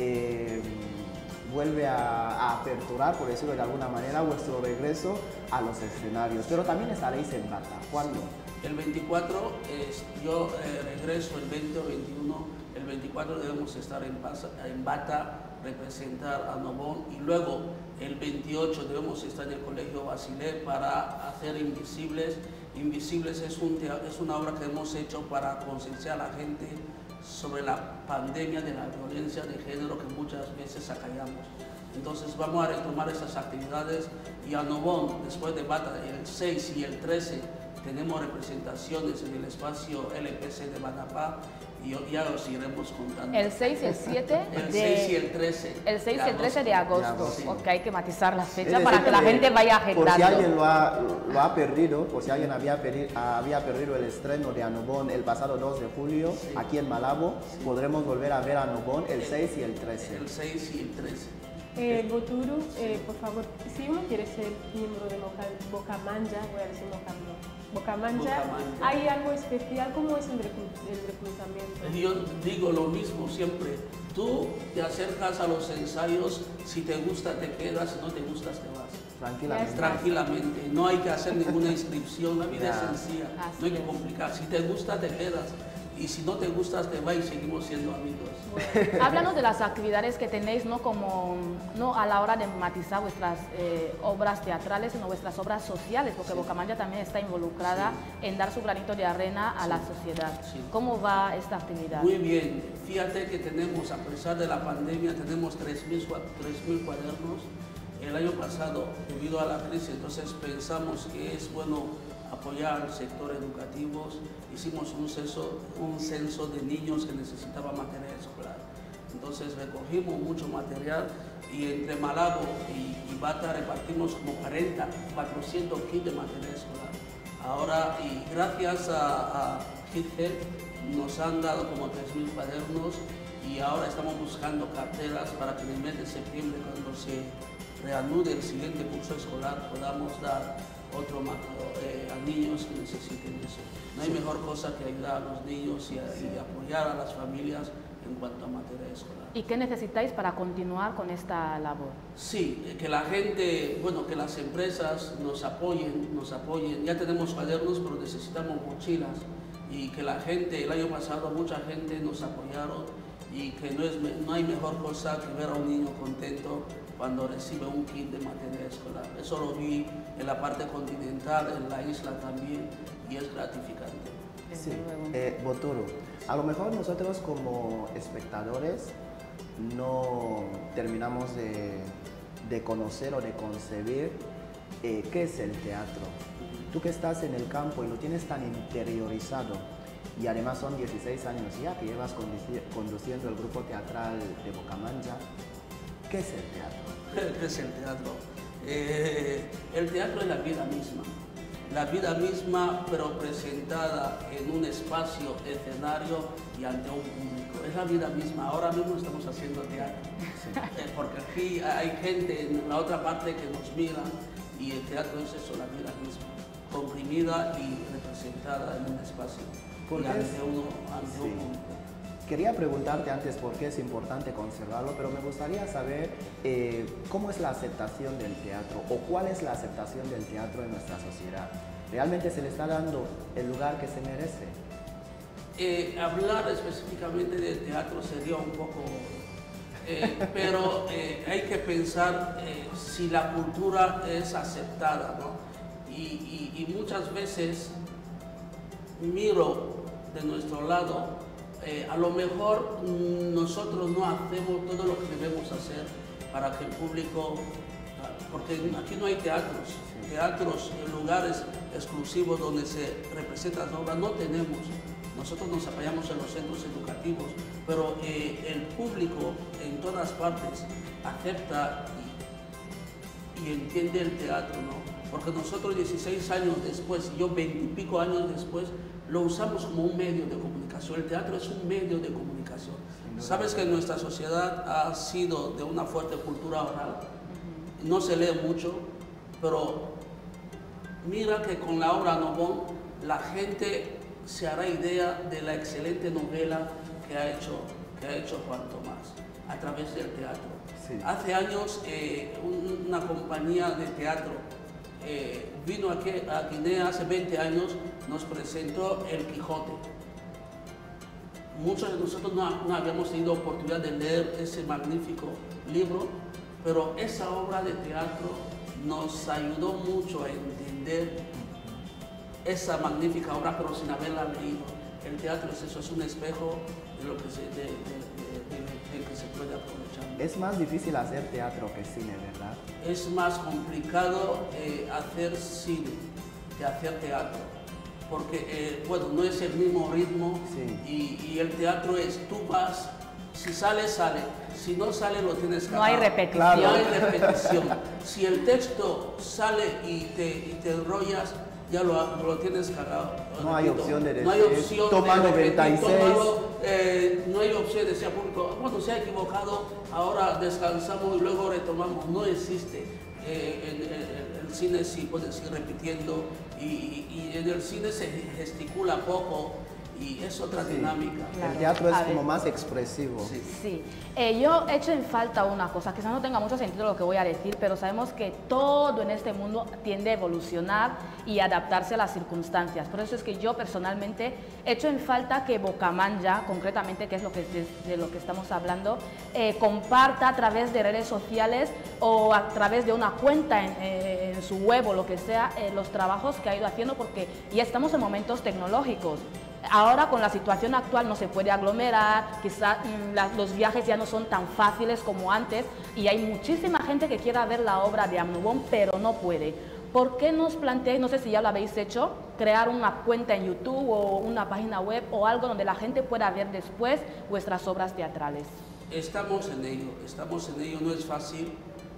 C: vuelve a aperturar, por decirlo de alguna manera, vuestro regreso a los escenarios. Pero también estaréis en Bata. ¿Cuándo?
E: El 24, yo regreso el 20 o 21. El 24 debemos estar en Bata, representar a Annobón, y luego El 28 debemos estar en el Colegio Basilea para hacer Invisibles. Invisibles es una obra que hemos hecho para concienciar a la gente sobre la pandemia de la violencia de género que muchas veces acallamos. Entonces vamos a retomar esas actividades y a Nobón, después de Bata, el 6 y el 13, tenemos representaciones en el espacio LPC de Banapá y ya os iremos contando.
B: El 6 y el 7
E: el 6 y el 13.
B: El 6 y el 13 de agosto.
E: Sí.
B: Porque hay que matizar la fecha para que la gente vaya agendando.
C: Por si alguien lo ha perdido, por si alguien había perdido el estreno de Anobón el pasado 2 de julio, aquí en Malabo, podremos volver a ver Anobón el 6 y el 13.
E: El 6 y el 13.
A: Boturu, por favor, si uno quiere ser miembro de Bocamanja, voy a decir Bocamanja, ¿hay algo especial? ¿Cómo es el reclutamiento?
E: Yo digo lo mismo siempre, tú te acercas a los ensayos, si te gusta te quedas, si no te gusta te vas. Tranquilamente, no hay que hacer ninguna inscripción, la vida es sencilla, no hay que complicar, si te gusta te quedas. Y si no te gustas, te vas y seguimos siendo amigos.
B: Bueno, háblanos de las actividades que tenéis, no a la hora de matizar vuestras obras teatrales, sino vuestras obras sociales, porque Bocamanja también está involucrada en dar su granito de arena a la sociedad. ¿Cómo va esta actividad?
E: Muy bien. Fíjate que tenemos, a pesar de la pandemia, tenemos 3.000 cuadernos. El año pasado, debido a la crisis, entonces pensamos que es bueno apoyar al sector educativo. Hicimos un censo de niños que necesitaban material escolar. Entonces recogimos mucho material y entre Malabo y Bata repartimos como 400 kits de material escolar. Ahora, y gracias a KidHelp, nos han dado como 3.000 cuadernos y ahora estamos buscando carteras para que en el mes de septiembre, cuando se reanude el siguiente curso escolar, podamos dar otro a niños que necesiten eso. No hay mejor cosa que ayudar a los niños y apoyar a las familias en cuanto a materia escolar.
B: ¿Y qué necesitáis para continuar con esta labor?
E: Sí, que la gente, bueno, que las empresas nos apoyen. Ya tenemos cuadernos, pero necesitamos mochilas. Y que la gente, el año pasado mucha gente nos apoyaron y que no hay mejor cosa que ver a un niño contento cuando recibe un kit de material escolar. Eso lo vi en la parte continental, en la isla también, y es gratificante.
C: Sí. Boturu, a lo mejor nosotros como espectadores no terminamos de conocer o de concebir qué es el teatro. Tú que estás en el campo y lo tienes tan interiorizado, y además son 16 años ya que llevas conduciendo el grupo teatral de Bocamanja, ¿qué es el teatro?
E: ¿Qué es el teatro? El teatro es la vida misma, pero presentada en un espacio, escenario y ante un público. Es la vida misma. Ahora mismo estamos haciendo teatro, porque aquí hay gente en la otra parte que nos mira y el teatro es eso, la vida misma, comprimida y representada en un espacio y ante un público.
C: Quería preguntarte antes por qué es importante conservarlo, pero me gustaría saber cómo es la aceptación del teatro o cuál es la aceptación del teatro en nuestra sociedad. ¿Realmente se le está dando el lugar que se merece?
E: Hablar específicamente del teatro sería un poco... pero hay que pensar si la cultura es aceptada, ¿no? Y muchas veces miro de nuestro lado, a lo mejor nosotros no hacemos todo lo que debemos hacer para que el público, porque aquí no hay teatros, lugares exclusivos donde se representan obras, no tenemos. Nosotros nos apoyamos en los centros educativos, pero el público en todas partes acepta y entiende el teatro, ¿no? Porque nosotros 16 años después, yo 20 y pico años después, lo usamos como un medio de comunicación. El teatro es un medio de comunicación. Sabes que nuestra sociedad ha sido de una fuerte cultura oral, no se lee mucho, pero mira que con la obra Nobón la gente se hará idea de la excelente novela que ha hecho Juan Tomás a través del teatro. Sí. Hace años una compañía de teatro vino aquí a Guinea, hace 20 años, nos presentó El Quijote. Muchos de nosotros no habíamos tenido oportunidad de leer ese magnífico libro, pero esa obra de teatro nos ayudó mucho a entender esa magnífica obra, pero sin haberla leído. El teatro es eso, es un espejo de lo que se, de que se puede aprovechar.
C: Es más difícil hacer teatro que cine, ¿verdad?
E: Es más complicado hacer cine que hacer teatro, porque bueno, no es el mismo ritmo,
C: sí.
E: y el teatro es, tú vas, si sale, sale, si no sale lo tienes que
B: no hay repetición.
E: Claro. No hay repetición. Si el texto sale y te enrollas, ya lo tienes cagado.
C: No hay opción de decir,
E: no hay opción
C: toma
E: de
C: 96.
E: No hay opción de decir, bueno, se ha equivocado, ahora descansamos y luego retomamos. No existe. El cine sí puede seguir repitiendo y en el cine se gesticula poco y es otra dinámica.
C: Claro. El teatro es como más expresivo.
B: Sí. Sí. Yo he hecho en falta una cosa, quizás no tenga mucho sentido lo que voy a decir, pero sabemos que todo en este mundo tiende a evolucionar y adaptarse a las circunstancias. Por eso es que yo personalmente he hecho en falta que Bocamanja, concretamente, que es de lo que estamos hablando, comparta a través de redes sociales o a través de una cuenta en su web o lo que sea, los trabajos que ha ido haciendo, porque ya estamos en momentos tecnológicos. Ahora con la situación actual no se puede aglomerar, quizás los viajes ya no son tan fáciles como antes y hay muchísima gente que quiera ver la obra de Amnubón pero no puede. ¿Por qué nos planteáis, no sé si ya lo habéis hecho, crear una cuenta en YouTube o una página web o algo donde la gente pueda ver después vuestras obras teatrales?
E: Estamos en ello, no es fácil,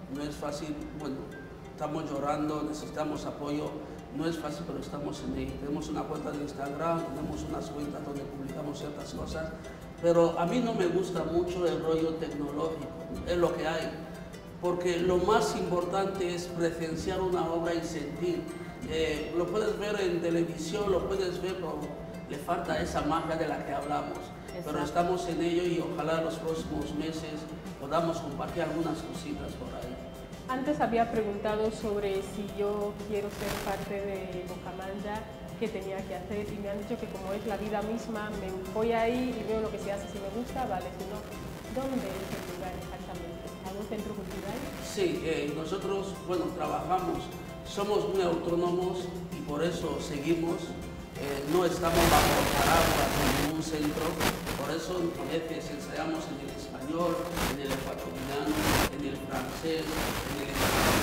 E: bueno, estamos llorando, necesitamos apoyo. No es fácil, pero estamos en ello. Tenemos una cuenta de Instagram, tenemos unas cuentas donde publicamos ciertas cosas, pero a mí no me gusta mucho el rollo tecnológico, es lo que hay, porque lo más importante es presenciar una obra y sentir. Lo puedes ver en televisión, lo puedes ver, pero le falta esa magia de la que hablamos. Exacto. Pero estamos en ello y ojalá en los próximos meses podamos compartir algunas cositas por ahí.
A: Antes había preguntado sobre si yo quiero ser parte de Bocamanja, qué tenía que hacer, y me han dicho que como es la vida misma, me voy ahí y veo lo que se hace, si me gusta, vale, si no, ¿dónde es el lugar exactamente? ¿Algún centro cultural? Sí,
E: nosotros, bueno, trabajamos, somos muy autónomos y por eso seguimos, no estamos bajo paraguas en ningún centro, por eso a veces ensayamos en el español, en el ecuatoriano, en el francés, en el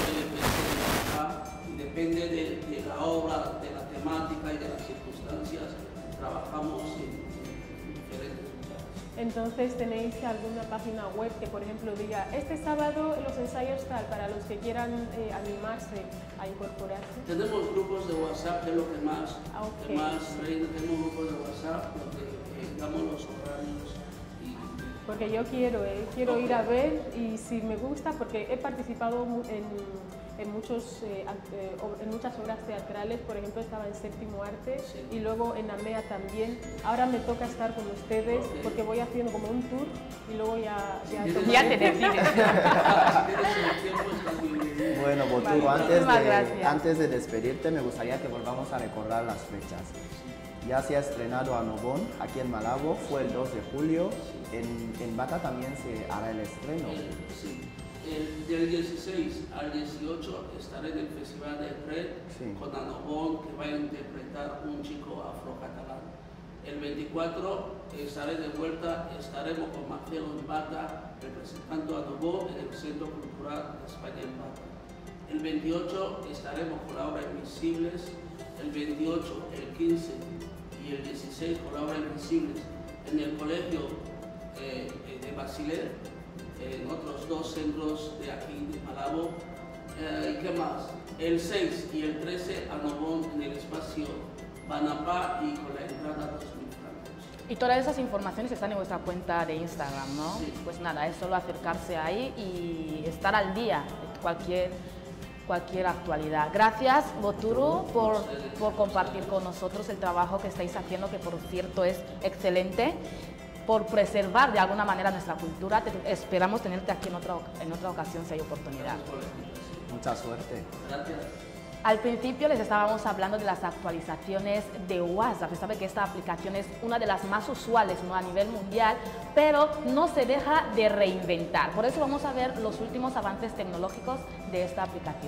E: español, y depende de la obra, de la temática y de las circunstancias, trabajamos en diferentes lugares.
A: Entonces, ¿tenéis alguna página web que, por ejemplo, diga, este sábado los ensayos tal, para los que quieran animarse a incorporarse?
E: Tenemos grupos de WhatsApp, que es lo que más, tenemos grupos de WhatsApp donde damos los horarios.
A: Porque yo quiero ir a ver, y si me gusta, porque he participado en muchas obras teatrales, por ejemplo estaba en Séptimo Arte, sí. Y luego en AMEA también. Ahora me toca estar con ustedes, okay. Porque voy haciendo como un tour y luego ya
B: te decides.
C: Bueno, Boturo, vale, antes de despedirte me gustaría que volvamos a recordar las fechas. Ya se ha estrenado Amnubón aquí en Malabo, fue el 2 de julio. En Bata también se hará el estreno.
E: Sí, del 16 al 18 estaré en el Festival de Red, sí. Con Amnubón, que va a interpretar un chico afrocatalán. El 24 estaré de vuelta, estaremos con Marcelo en Bata, representando a Amnubón en el Centro Cultural de España en Bata. El 28 estaremos con la obra Invisibles, el 28, el 15 y el 16 con la obra Invisibles en el colegio de Basilea, en otros dos centros de aquí de Malabo. ¿Y qué más? El 6 y el 13 Amnubón en el espacio Banapá y con la entrada 2.000 francos.
B: Y todas esas informaciones están en vuestra cuenta de Instagram, ¿no? Sí. Pues nada, es solo acercarse ahí y estar al día de cualquier actualidad. Gracias, Boturo, por compartir con nosotros el trabajo que estáis haciendo, que por cierto es excelente, por preservar de alguna manera nuestra cultura. Esperamos tenerte aquí en otra ocasión si hay oportunidad.
C: Mucha suerte.
E: Gracias.
B: Al principio les estábamos hablando de las actualizaciones de WhatsApp. Se sabe que esta aplicación es una de las más usuales, ¿no?, a nivel mundial, pero no se deja de reinventar. Por eso vamos a ver los últimos avances tecnológicos de esta aplicación.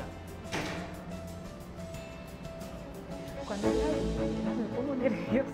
B: Cuando me pongo nerviosa.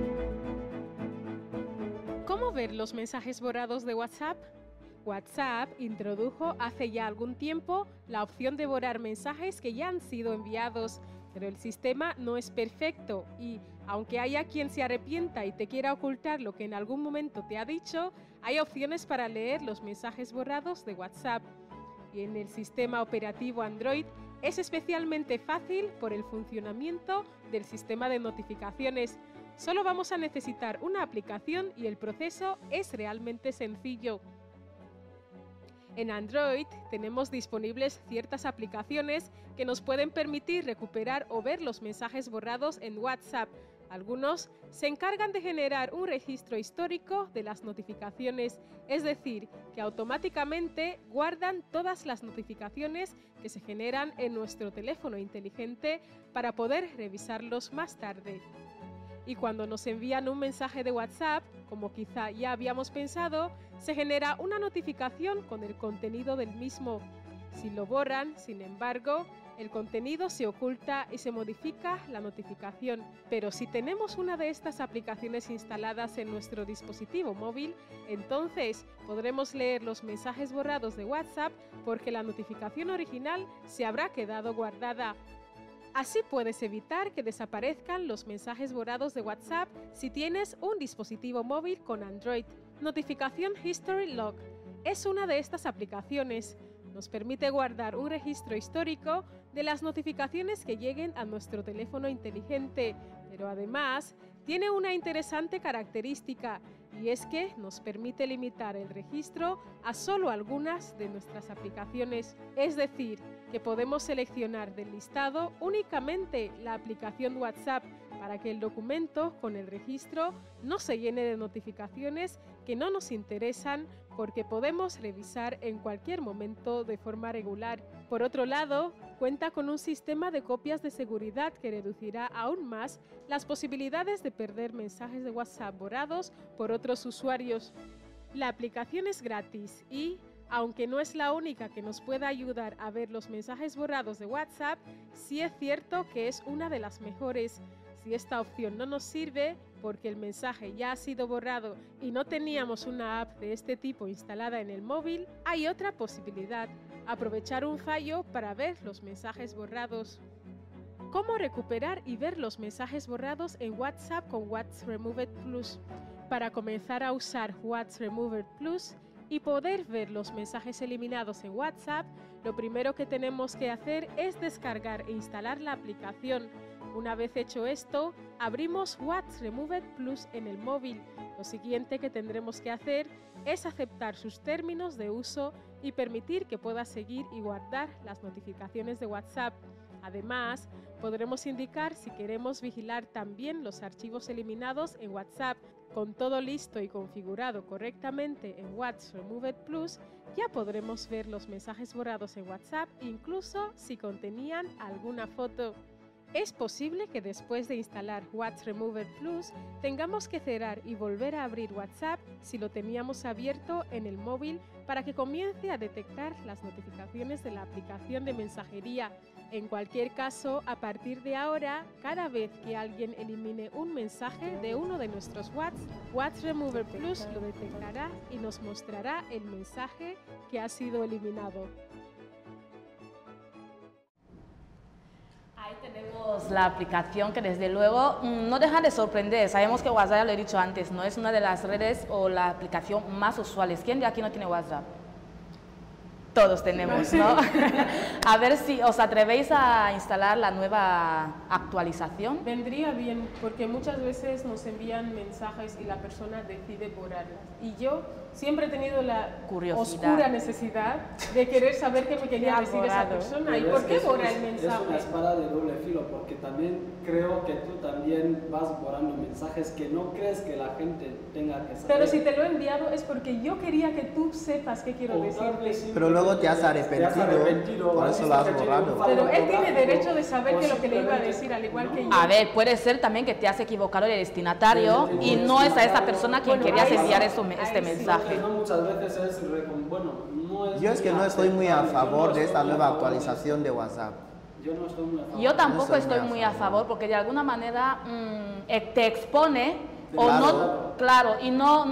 A: ¿Cómo ver los mensajes borrados de WhatsApp? WhatsApp introdujo hace ya algún tiempo la opción de borrar mensajes que ya han sido enviados, pero el sistema no es perfecto y, aunque haya quien se arrepienta y te quiera ocultar lo que en algún momento te ha dicho, hay opciones para leer los mensajes borrados de WhatsApp. Y en el sistema operativo Android es especialmente fácil por el funcionamiento del sistema de notificaciones. Solo vamos a necesitar una aplicación y el proceso es realmente sencillo. En Android tenemos disponibles ciertas aplicaciones que nos pueden permitir recuperar o ver los mensajes borrados en WhatsApp. Algunos se encargan de generar un registro histórico de las notificaciones, es decir, que automáticamente guardan todas las notificaciones que se generan en nuestro teléfono inteligente para poder revisarlos más tarde. Y cuando nos envían un mensaje de WhatsApp, como quizá ya habíamos pensado, se genera una notificación con el contenido del mismo. Si lo borran, sin embargo, el contenido se oculta y se modifica la notificación. Pero si tenemos una de estas aplicaciones instaladas en nuestro dispositivo móvil, entonces podremos leer los mensajes borrados de WhatsApp porque la notificación original se habrá quedado guardada. Así puedes evitar que desaparezcan los mensajes borrados de WhatsApp si tienes un dispositivo móvil con Android. Notificación History Log es una de estas aplicaciones. Nos permite guardar un registro histórico de las notificaciones que lleguen a nuestro teléfono inteligente, pero además tiene una interesante característica y es que nos permite limitar el registro a solo algunas de nuestras aplicaciones. Es decir, que podemos seleccionar del listado únicamente la aplicación WhatsApp para que el documento con el registro no se llene de notificaciones que no nos interesan porque podemos revisar en cualquier momento de forma regular. Por otro lado, cuenta con un sistema de copias de seguridad que reducirá aún más las posibilidades de perder mensajes de WhatsApp borrados por otros usuarios. La aplicación es gratis y, aunque no es la única que nos pueda ayudar a ver los mensajes borrados de WhatsApp, sí es cierto que es una de las mejores. Si esta opción no nos sirve porque el mensaje ya ha sido borrado y no teníamos una app de este tipo instalada en el móvil, hay otra posibilidad: aprovechar un fallo para ver los mensajes borrados. ¿Cómo recuperar y ver los mensajes borrados en WhatsApp con WhatsApp Removed Plus? Para comenzar a usar WhatsApp Removed Plus y poder ver los mensajes eliminados en WhatsApp, lo primero que tenemos que hacer es descargar e instalar la aplicación. Una vez hecho esto, abrimos WhatsApp Removed Plus en el móvil. Lo siguiente que tendremos que hacer es aceptar sus términos de uso y permitir que pueda seguir y guardar las notificaciones de WhatsApp. Además, podremos indicar si queremos vigilar también los archivos eliminados en WhatsApp. Con todo listo y configurado correctamente en WhatsApp Removed Plus, ya podremos ver los mensajes borrados en WhatsApp, incluso si contenían alguna foto. Es posible que después de instalar WhatsApp Removed Plus tengamos que cerrar y volver a abrir WhatsApp si lo teníamos abierto en el móvil para que comience a detectar las notificaciones de la aplicación de mensajería. En cualquier caso, a partir de ahora, cada vez que alguien elimine un mensaje de uno de nuestros WhatsApp Removed Plus lo detectará y nos mostrará el mensaje que ha sido eliminado.
B: Ahí tenemos la aplicación que desde luego no deja de sorprender. Sabemos que WhatsApp, ya lo he dicho antes, no es una de las redes o la aplicación más usuales. ¿Quién de aquí no tiene WhatsApp? Todos tenemos, ¿no? A ver si os atrevéis a instalar la nueva actualización.
A: Vendría bien, porque muchas veces nos envían mensajes y la persona decide borrarlas. Y yo siempre he tenido la oscura necesidad de querer saber qué me quería decir esa persona. ¿Y por qué borra el mensaje?
D: Es una espada de doble filo, porque también creo que tú también vas borrando mensajes que no crees que la gente tenga que saber.
A: Pero si te lo he enviado es porque yo quería que tú sepas qué quiero decirte.
C: Pero luego luego te has arrepentido, por eso lo has borrado.
A: Pero él tiene derecho de saber que lo que le iba a decir, al igual que yo.
B: A ver, puede ser también que te has equivocado de destinatario y no es a esa persona quien querías enviar este mensaje.
D: Muchas veces es, bueno, no es.
C: Yo es que no estoy muy a favor de esta nueva actualización de WhatsApp.
D: Yo no estoy muy a favor.
B: Yo tampoco estoy muy a favor porque de alguna manera te expone o no, claro, y no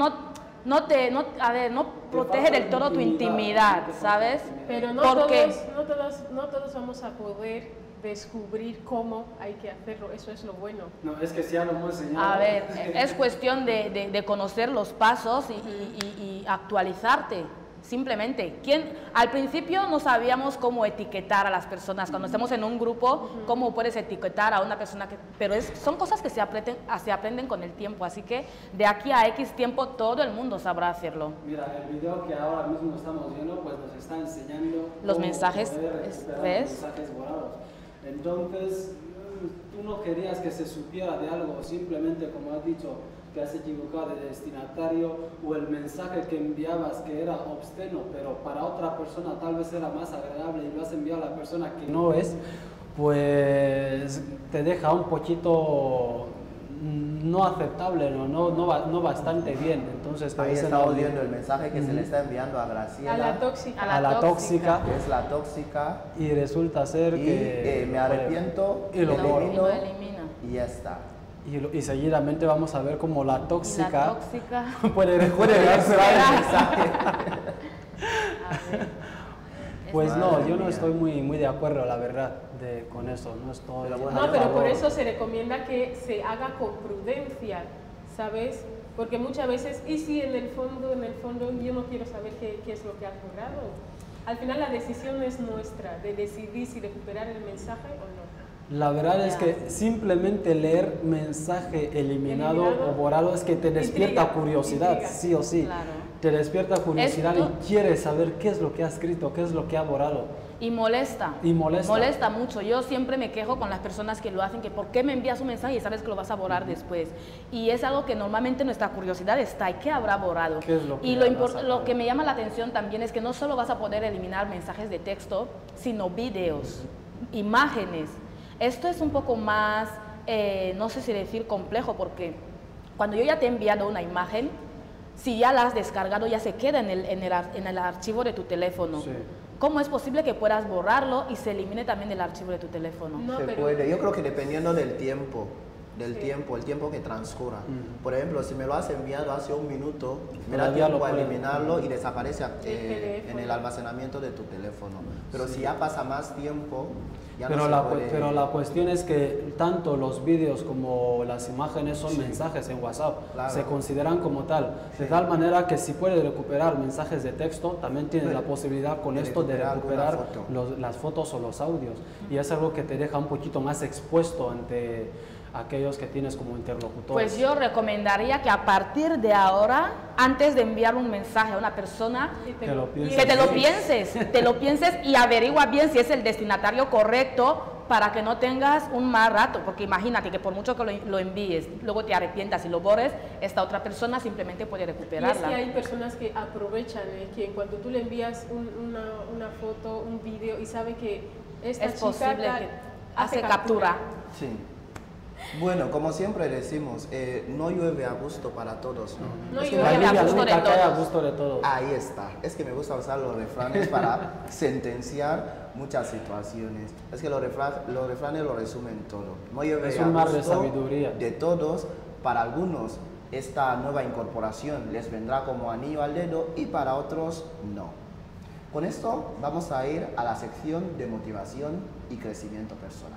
B: protege del todo tu intimidad, ¿sabes?
A: Pero no todos vamos a poder descubrir cómo hay que hacerlo, eso es lo bueno.
D: No, es que si ya lo hemos enseñado.
B: A ver, es cuestión de conocer los pasos y actualizarte. Simplemente, al principio no sabíamos cómo etiquetar a las personas. Cuando estamos en un grupo, cómo puedes etiquetar a una persona, pero son cosas que se aprenden con el tiempo, así que de aquí a X tiempo todo el mundo sabrá hacerlo.
D: Mira, el video que ahora mismo estamos viendo, pues nos está enseñando
B: los mensajes, ¿ves?
D: Mensajes borrados. Entonces, tú no querías que se supiera de algo, simplemente como has dicho, que has equivocado de destinatario, o el mensaje que enviabas que era obsceno, pero para otra persona tal vez era más agradable y lo has enviado a la persona que no es, pues te deja un poquito no aceptable, no bastante bien. Entonces,
C: ahí estamos viendo el mensaje que se le está enviando a Graciela.
A: A la tóxica.
C: Que es la tóxica.
D: Y resulta ser que...
C: me arrepiento
D: y lo elimino.
C: Y ya está.
D: Y seguidamente vamos a ver cómo la tóxica,
C: puede darse el mensaje.
D: Pues no, yo no estoy muy de acuerdo, la verdad, con eso. No estoy.
A: Pero por eso se recomienda que se haga con prudencia, ¿sabes? Porque muchas veces, y si en el fondo yo no quiero saber qué es lo que has logrado. Al final la decisión es nuestra, de decidir si recuperar el mensaje o no.
D: La verdad es que simplemente leer mensaje eliminado o borrado es que te despierta curiosidad, sí o sí.
B: Claro.
D: Te despierta curiosidad y quieres saber qué es lo que ha escrito, qué es lo que ha borrado.
B: Y molesta. Molesta mucho. Yo siempre me quejo con las personas que lo hacen, que ¿por qué me envías un mensaje y sabes que lo vas a borrar después? Y es algo que normalmente nuestra curiosidad está, ¿y qué habrá borrado?
D: ¿Qué es lo que
B: lo que me llama la atención también es que no solo vas a poder eliminar mensajes de texto, sino videos, imágenes. Esto es un poco más, no sé si decir complejo, porque cuando yo ya te he enviado una imagen, si ya la has descargado, ya se queda en el archivo de tu teléfono. Sí. ¿Cómo es posible que puedas borrarlo y se elimine también del archivo de tu teléfono?
C: Se puede. Yo creo que dependiendo del tiempo, el tiempo que transcurra. Por ejemplo, si me lo has enviado hace un minuto, me da tiempo a eliminarlo y desaparece en el almacenamiento de tu teléfono. Pero si ya pasa más tiempo, ya no se puede.
D: Pero la cuestión es que tanto los vídeos como las imágenes son mensajes en WhatsApp, se consideran como tal. De tal manera que si puedes recuperar mensajes de texto, también tienes la posibilidad con esto de recuperar las fotos o los audios. Y es algo que te deja un poquito más expuesto ante aquellos que tienes como interlocutores.
B: Pues yo recomendaría que a partir de ahora, antes de enviar un mensaje a una persona, que te lo pienses y averigua bien si es el destinatario correcto para que no tengas un mal rato, porque imagínate que por mucho que lo envíes, luego te arrepientas y lo borres, esta otra persona simplemente puede recuperarla.
A: Y es que hay personas que aprovechan, que cuando tú le envías una foto, un vídeo y sabe que esta
B: es posible que hace captura.
C: Sí. Bueno, como siempre decimos, no llueve a gusto para todos, ¿no?
B: No llueve a
D: gusto de todos.
C: Ahí está. Es que me gusta usar los refranes para sentenciar muchas situaciones. Es que los refranes lo resumen todo. No llueve a gusto
D: de sabiduría
C: de todos. Para algunos, esta nueva incorporación les vendrá como anillo al dedo y para otros, no. Con esto vamos a ir a la sección de motivación y crecimiento personal.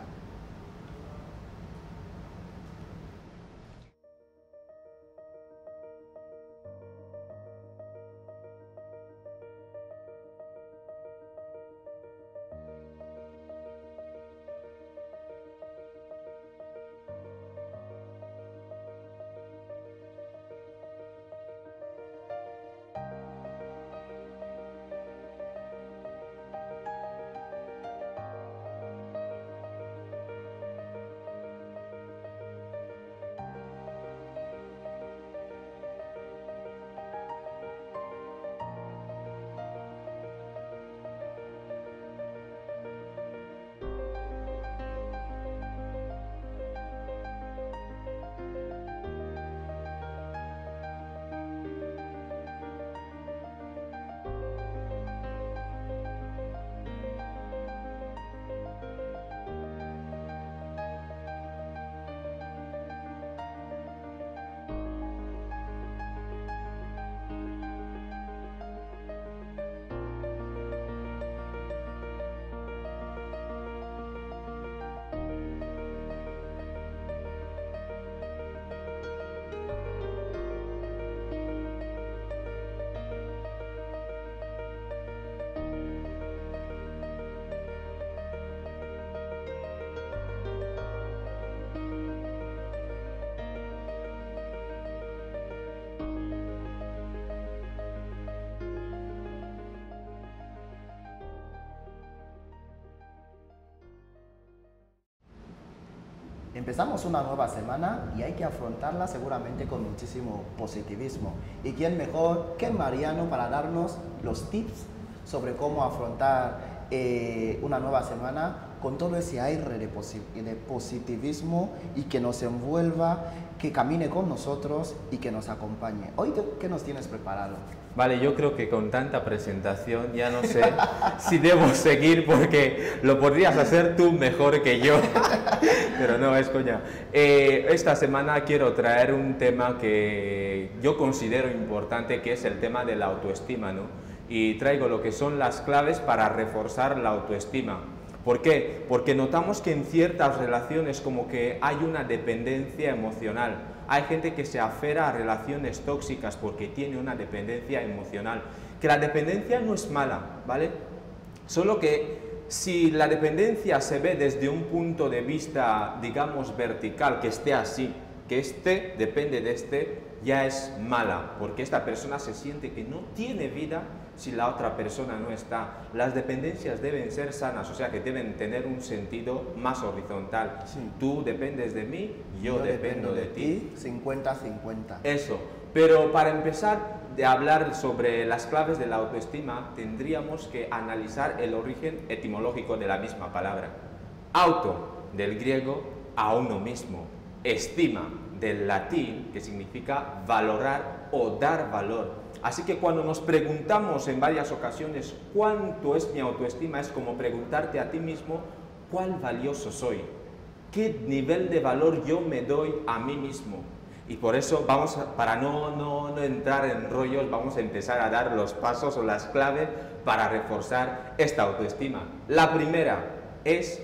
C: Empezamos una nueva semana y hay que afrontarla seguramente con muchísimo positivismo. ¿Y quién mejor que Mariano para darnos los tips sobre cómo afrontar una nueva semana con todo ese aire de positivismo y que nos envuelva, que camine con nosotros y que nos acompañe? Hoy, ¿qué nos tienes preparado?
F: Vale, yo creo que con tanta presentación ya no sé si debo seguir porque lo podrías hacer tú mejor que yo, pero no, es coña. Esta semana quiero traer un tema que yo considero importante, que es el tema de la autoestima, ¿no? Y traigo lo que son las claves para reforzar la autoestima. ¿Por qué? Porque notamos que en ciertas relaciones como que hay una dependencia emocional. Hay gente que se aferra a relaciones tóxicas porque tiene una dependencia emocional. Que la dependencia no es mala, ¿vale? Solo que si la dependencia se ve desde un punto de vista, digamos, vertical, que esté así, que este depende de este, ya es mala, porque esta persona se siente que no tiene vida si la otra persona no está. Las dependencias deben ser sanas, o sea que deben tener un sentido más horizontal. Sí. Tú dependes de mí, yo dependo de ti.
C: 50-50.
F: Eso. Pero para empezar a hablar sobre las claves de la autoestima, tendríamos que analizar el origen etimológico de la misma palabra. Auto, del griego, a uno mismo. Estima, del latín, que significa valorar o dar valor. Así que cuando nos preguntamos en varias ocasiones cuánto es mi autoestima, es como preguntarte a ti mismo cuál valioso soy, qué nivel de valor yo me doy a mí mismo. Y por eso vamos para no entrar en rollos, vamos a empezar a dar los pasos o las claves para reforzar esta autoestima. La primera es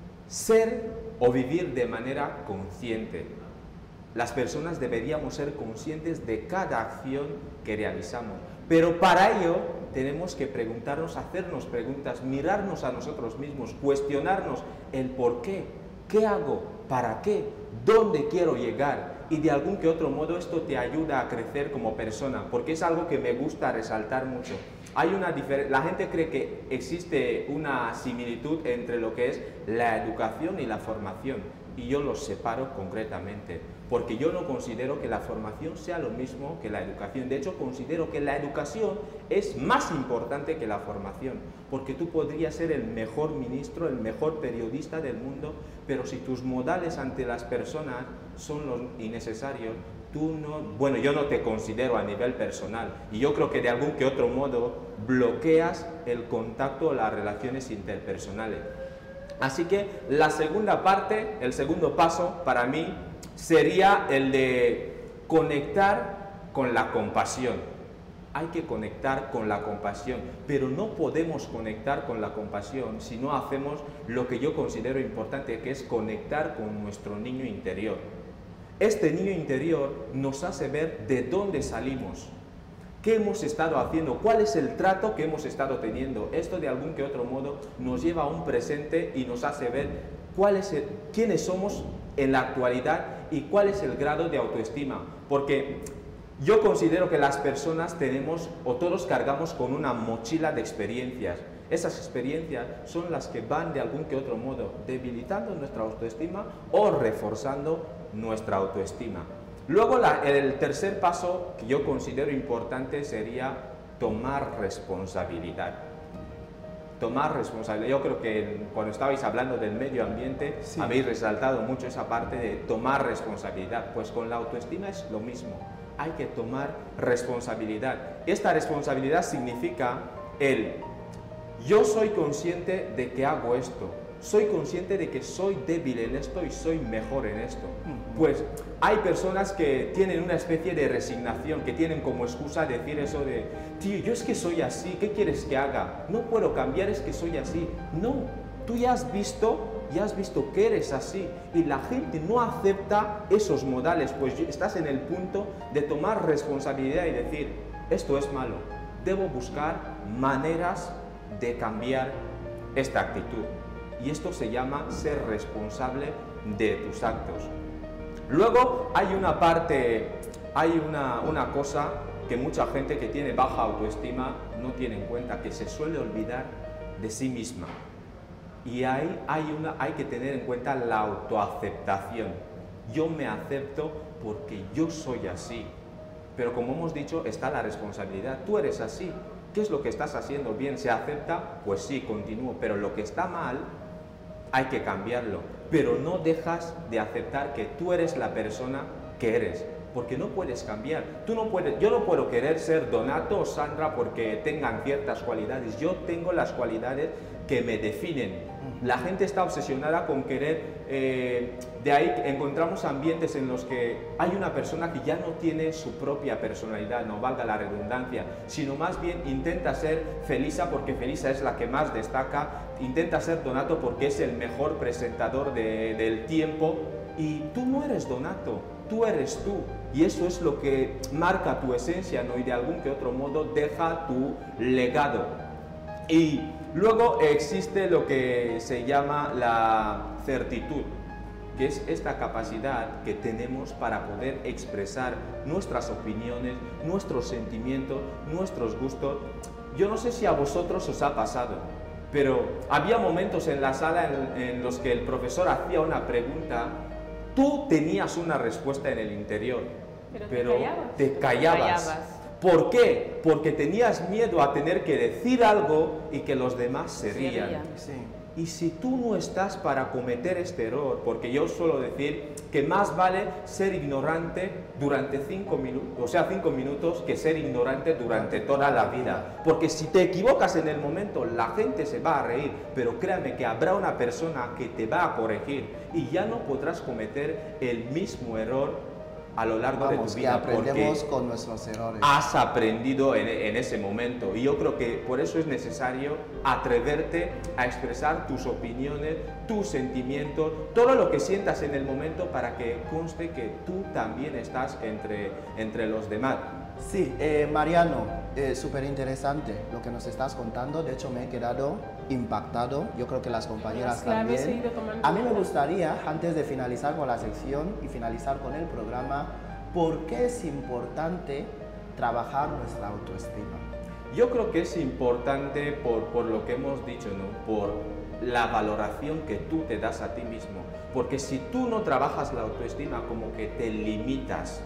F: ser o vivir de manera consciente. Las personas deberíamos ser conscientes de cada acción que realizamos, pero para ello tenemos que preguntarnos, hacernos preguntas, mirarnos a nosotros mismos, cuestionarnos el por qué, qué hago, para qué, dónde quiero llegar, y de algún que otro modo esto te ayuda a crecer como persona, porque es algo que me gusta resaltar mucho. Hay una diferencia, la gente cree que existe una similitud entre lo que es la educación y la formación, y yo los separo concretamente, porque yo no considero que la formación sea lo mismo que la educación. De hecho, considero que la educación es más importante que la formación, porque tú podrías ser el mejor ministro, el mejor periodista del mundo, pero si tus modales ante las personas son los innecesarios, tú no, bueno, yo no te considero a nivel personal, y yo creo que de algún que otro modo bloqueas el contacto o las relaciones interpersonales. Así que la segunda parte, el segundo paso para mí sería el de conectar con la compasión. Hay que conectar con la compasión, pero no podemos conectar con la compasión si no hacemos lo que yo considero importante, que es conectar con nuestro niño interior. Este niño interior nos hace ver de dónde salimos, qué hemos estado haciendo, cuál es el trato que hemos estado teniendo. Esto de algún que otro modo nos lleva a un presente y nos hace ver quiénes somos en la actualidad y cuál es el grado de autoestima. Porque yo considero que las personas tenemos o todos cargamos con una mochila de experiencias. Esas experiencias son las que van de algún que otro modo debilitando nuestra autoestima o reforzando nuestra autoestima. Luego el tercer paso que yo considero importante sería tomar responsabilidad. Tomar responsabilidad. Yo creo que cuando estabais hablando del medio ambiente, sí, habéis resaltado mucho esa parte de tomar responsabilidad. Pues con la autoestima es lo mismo. Hay que tomar responsabilidad. Esta responsabilidad significa yo soy consciente de que hago esto. Soy consciente de que soy débil en esto y soy mejor en esto. Pues hay personas que tienen una especie de resignación, que tienen como excusa decir eso de, tío, yo es que soy así, ¿qué quieres que haga? No puedo cambiar, es que soy así. No, tú ya has visto que eres así y la gente no acepta esos modales, pues estás en el punto de tomar responsabilidad y decir, esto es malo, debo buscar maneras de cambiar esta actitud. Y esto se llama ser responsable de tus actos. Luego hay una parte, hay una cosa que mucha gente que tiene baja autoestima no tiene en cuenta, que se suele olvidar de sí misma. Y hay que tener en cuenta la autoaceptación. Yo me acepto porque yo soy así. Pero como hemos dicho, está la responsabilidad. Tú eres así. ¿Qué es lo que estás haciendo bien? ¿Se acepta? Pues sí, continúo. Pero lo que está mal, hay que cambiarlo. Pero no dejas de aceptar que tú eres la persona que eres. Porque no puedes cambiar. Yo no puedo querer ser Donato o Sandra porque tengan ciertas cualidades. Yo tengo las cualidades que me definen. La gente está obsesionada con querer, de ahí encontramos ambientes en los que hay una persona que ya no tiene su propia personalidad, no valga la redundancia, sino más bien intenta ser Felisa porque Felisa es la que más destaca, intenta ser Donato porque es el mejor presentador del tiempo, y tú no eres Donato, tú eres tú, y eso es lo que marca tu esencia, ¿no? Y de algún que otro modo deja tu legado. Y luego existe lo que se llama la certitud, que es esta capacidad que tenemos para poder expresar nuestras opiniones, nuestros sentimientos, nuestros gustos. Yo no sé si a vosotros os ha pasado, pero había momentos en la sala en los que el profesor hacía una pregunta, tú tenías una respuesta en el interior, pero te callabas. ¿Por qué? Porque tenías miedo a tener que decir algo y que los demás se rían. Sí. Y si tú no estás para cometer este error, porque yo suelo decir que más vale ser ignorante durante 5 minutos, que ser ignorante durante toda la vida. Porque si te equivocas en el momento, la gente se va a reír, pero créame que habrá una persona que te va a corregir y ya no podrás cometer el mismo error a lo largo de tu vida,
C: aprendemos con nuestros errores.
F: Has aprendido en ese momento, y yo creo que por eso es necesario atreverte a expresar tus opiniones, tus sentimientos, todo lo que sientas en el momento, para que conste que tú también estás entre los demás.
C: Sí, Mariano, súper interesante lo que nos estás contando. De hecho, me he quedado impactado. Yo creo que las compañeras también. A mí me gustaría, antes de finalizar con la sección y finalizar con el programa, ¿por qué es importante trabajar nuestra autoestima?
F: Yo creo que es importante por lo que hemos dicho, ¿no? Por la valoración que tú te das a ti mismo. Porque si tú no trabajas la autoestima, como que te limitas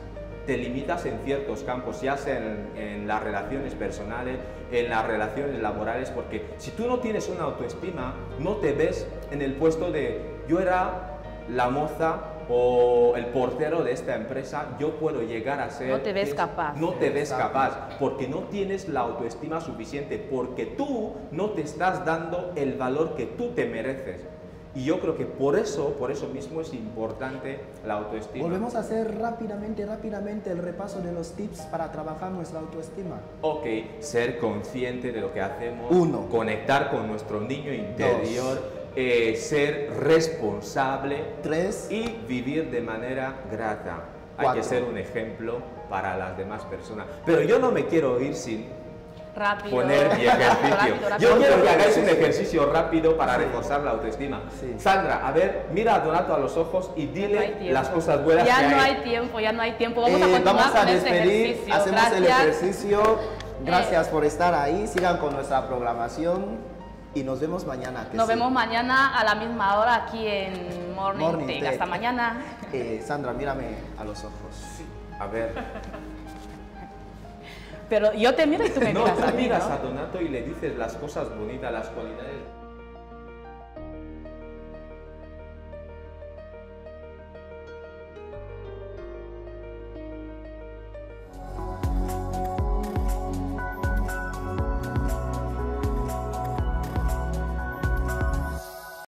F: en ciertos campos, ya sea en las relaciones personales, en las relaciones laborales, porque si tú no tienes una autoestima, no te ves en el puesto de yo era la moza o el portero de esta empresa, yo puedo llegar a ser...
B: No te ves capaz.
F: No te ves capaz, porque no tienes la autoestima suficiente, porque tú no te estás dando el valor que tú te mereces. Y yo creo que por eso mismo es importante la autoestima.
C: Volvemos a hacer rápidamente el repaso de los tips para trabajar nuestra autoestima.
F: Ok, ser consciente de lo que hacemos.
C: 1.
F: Conectar con nuestro niño interior. 2. Ser responsable.
C: 3.
F: Y vivir de manera grata.
C: 4.
F: Hay que ser un ejemplo para las demás personas. Pero yo no me quiero ir sin... poner mi ejercicio. Yo quiero que hagáis un ejercicio rápido para reforzar la autoestima. Sí. Sandra, a ver, mira a Donato a los ojos y dile las cosas buenas que hay.
B: Ya no hay tiempo. Vamos a continuar con este ejercicio.
C: Hacemos el ejercicio. Gracias por estar ahí. Sigan con nuestra programación y nos vemos mañana.
B: Nos vemos mañana a la misma hora aquí en Morning Tech. Hasta mañana.
C: Sandra, mírame a los ojos.
F: Sí. A ver.
B: Pero yo te miro y tú me miras a mí,
F: miras a Donato y le dices las cosas bonitas, las cualidades.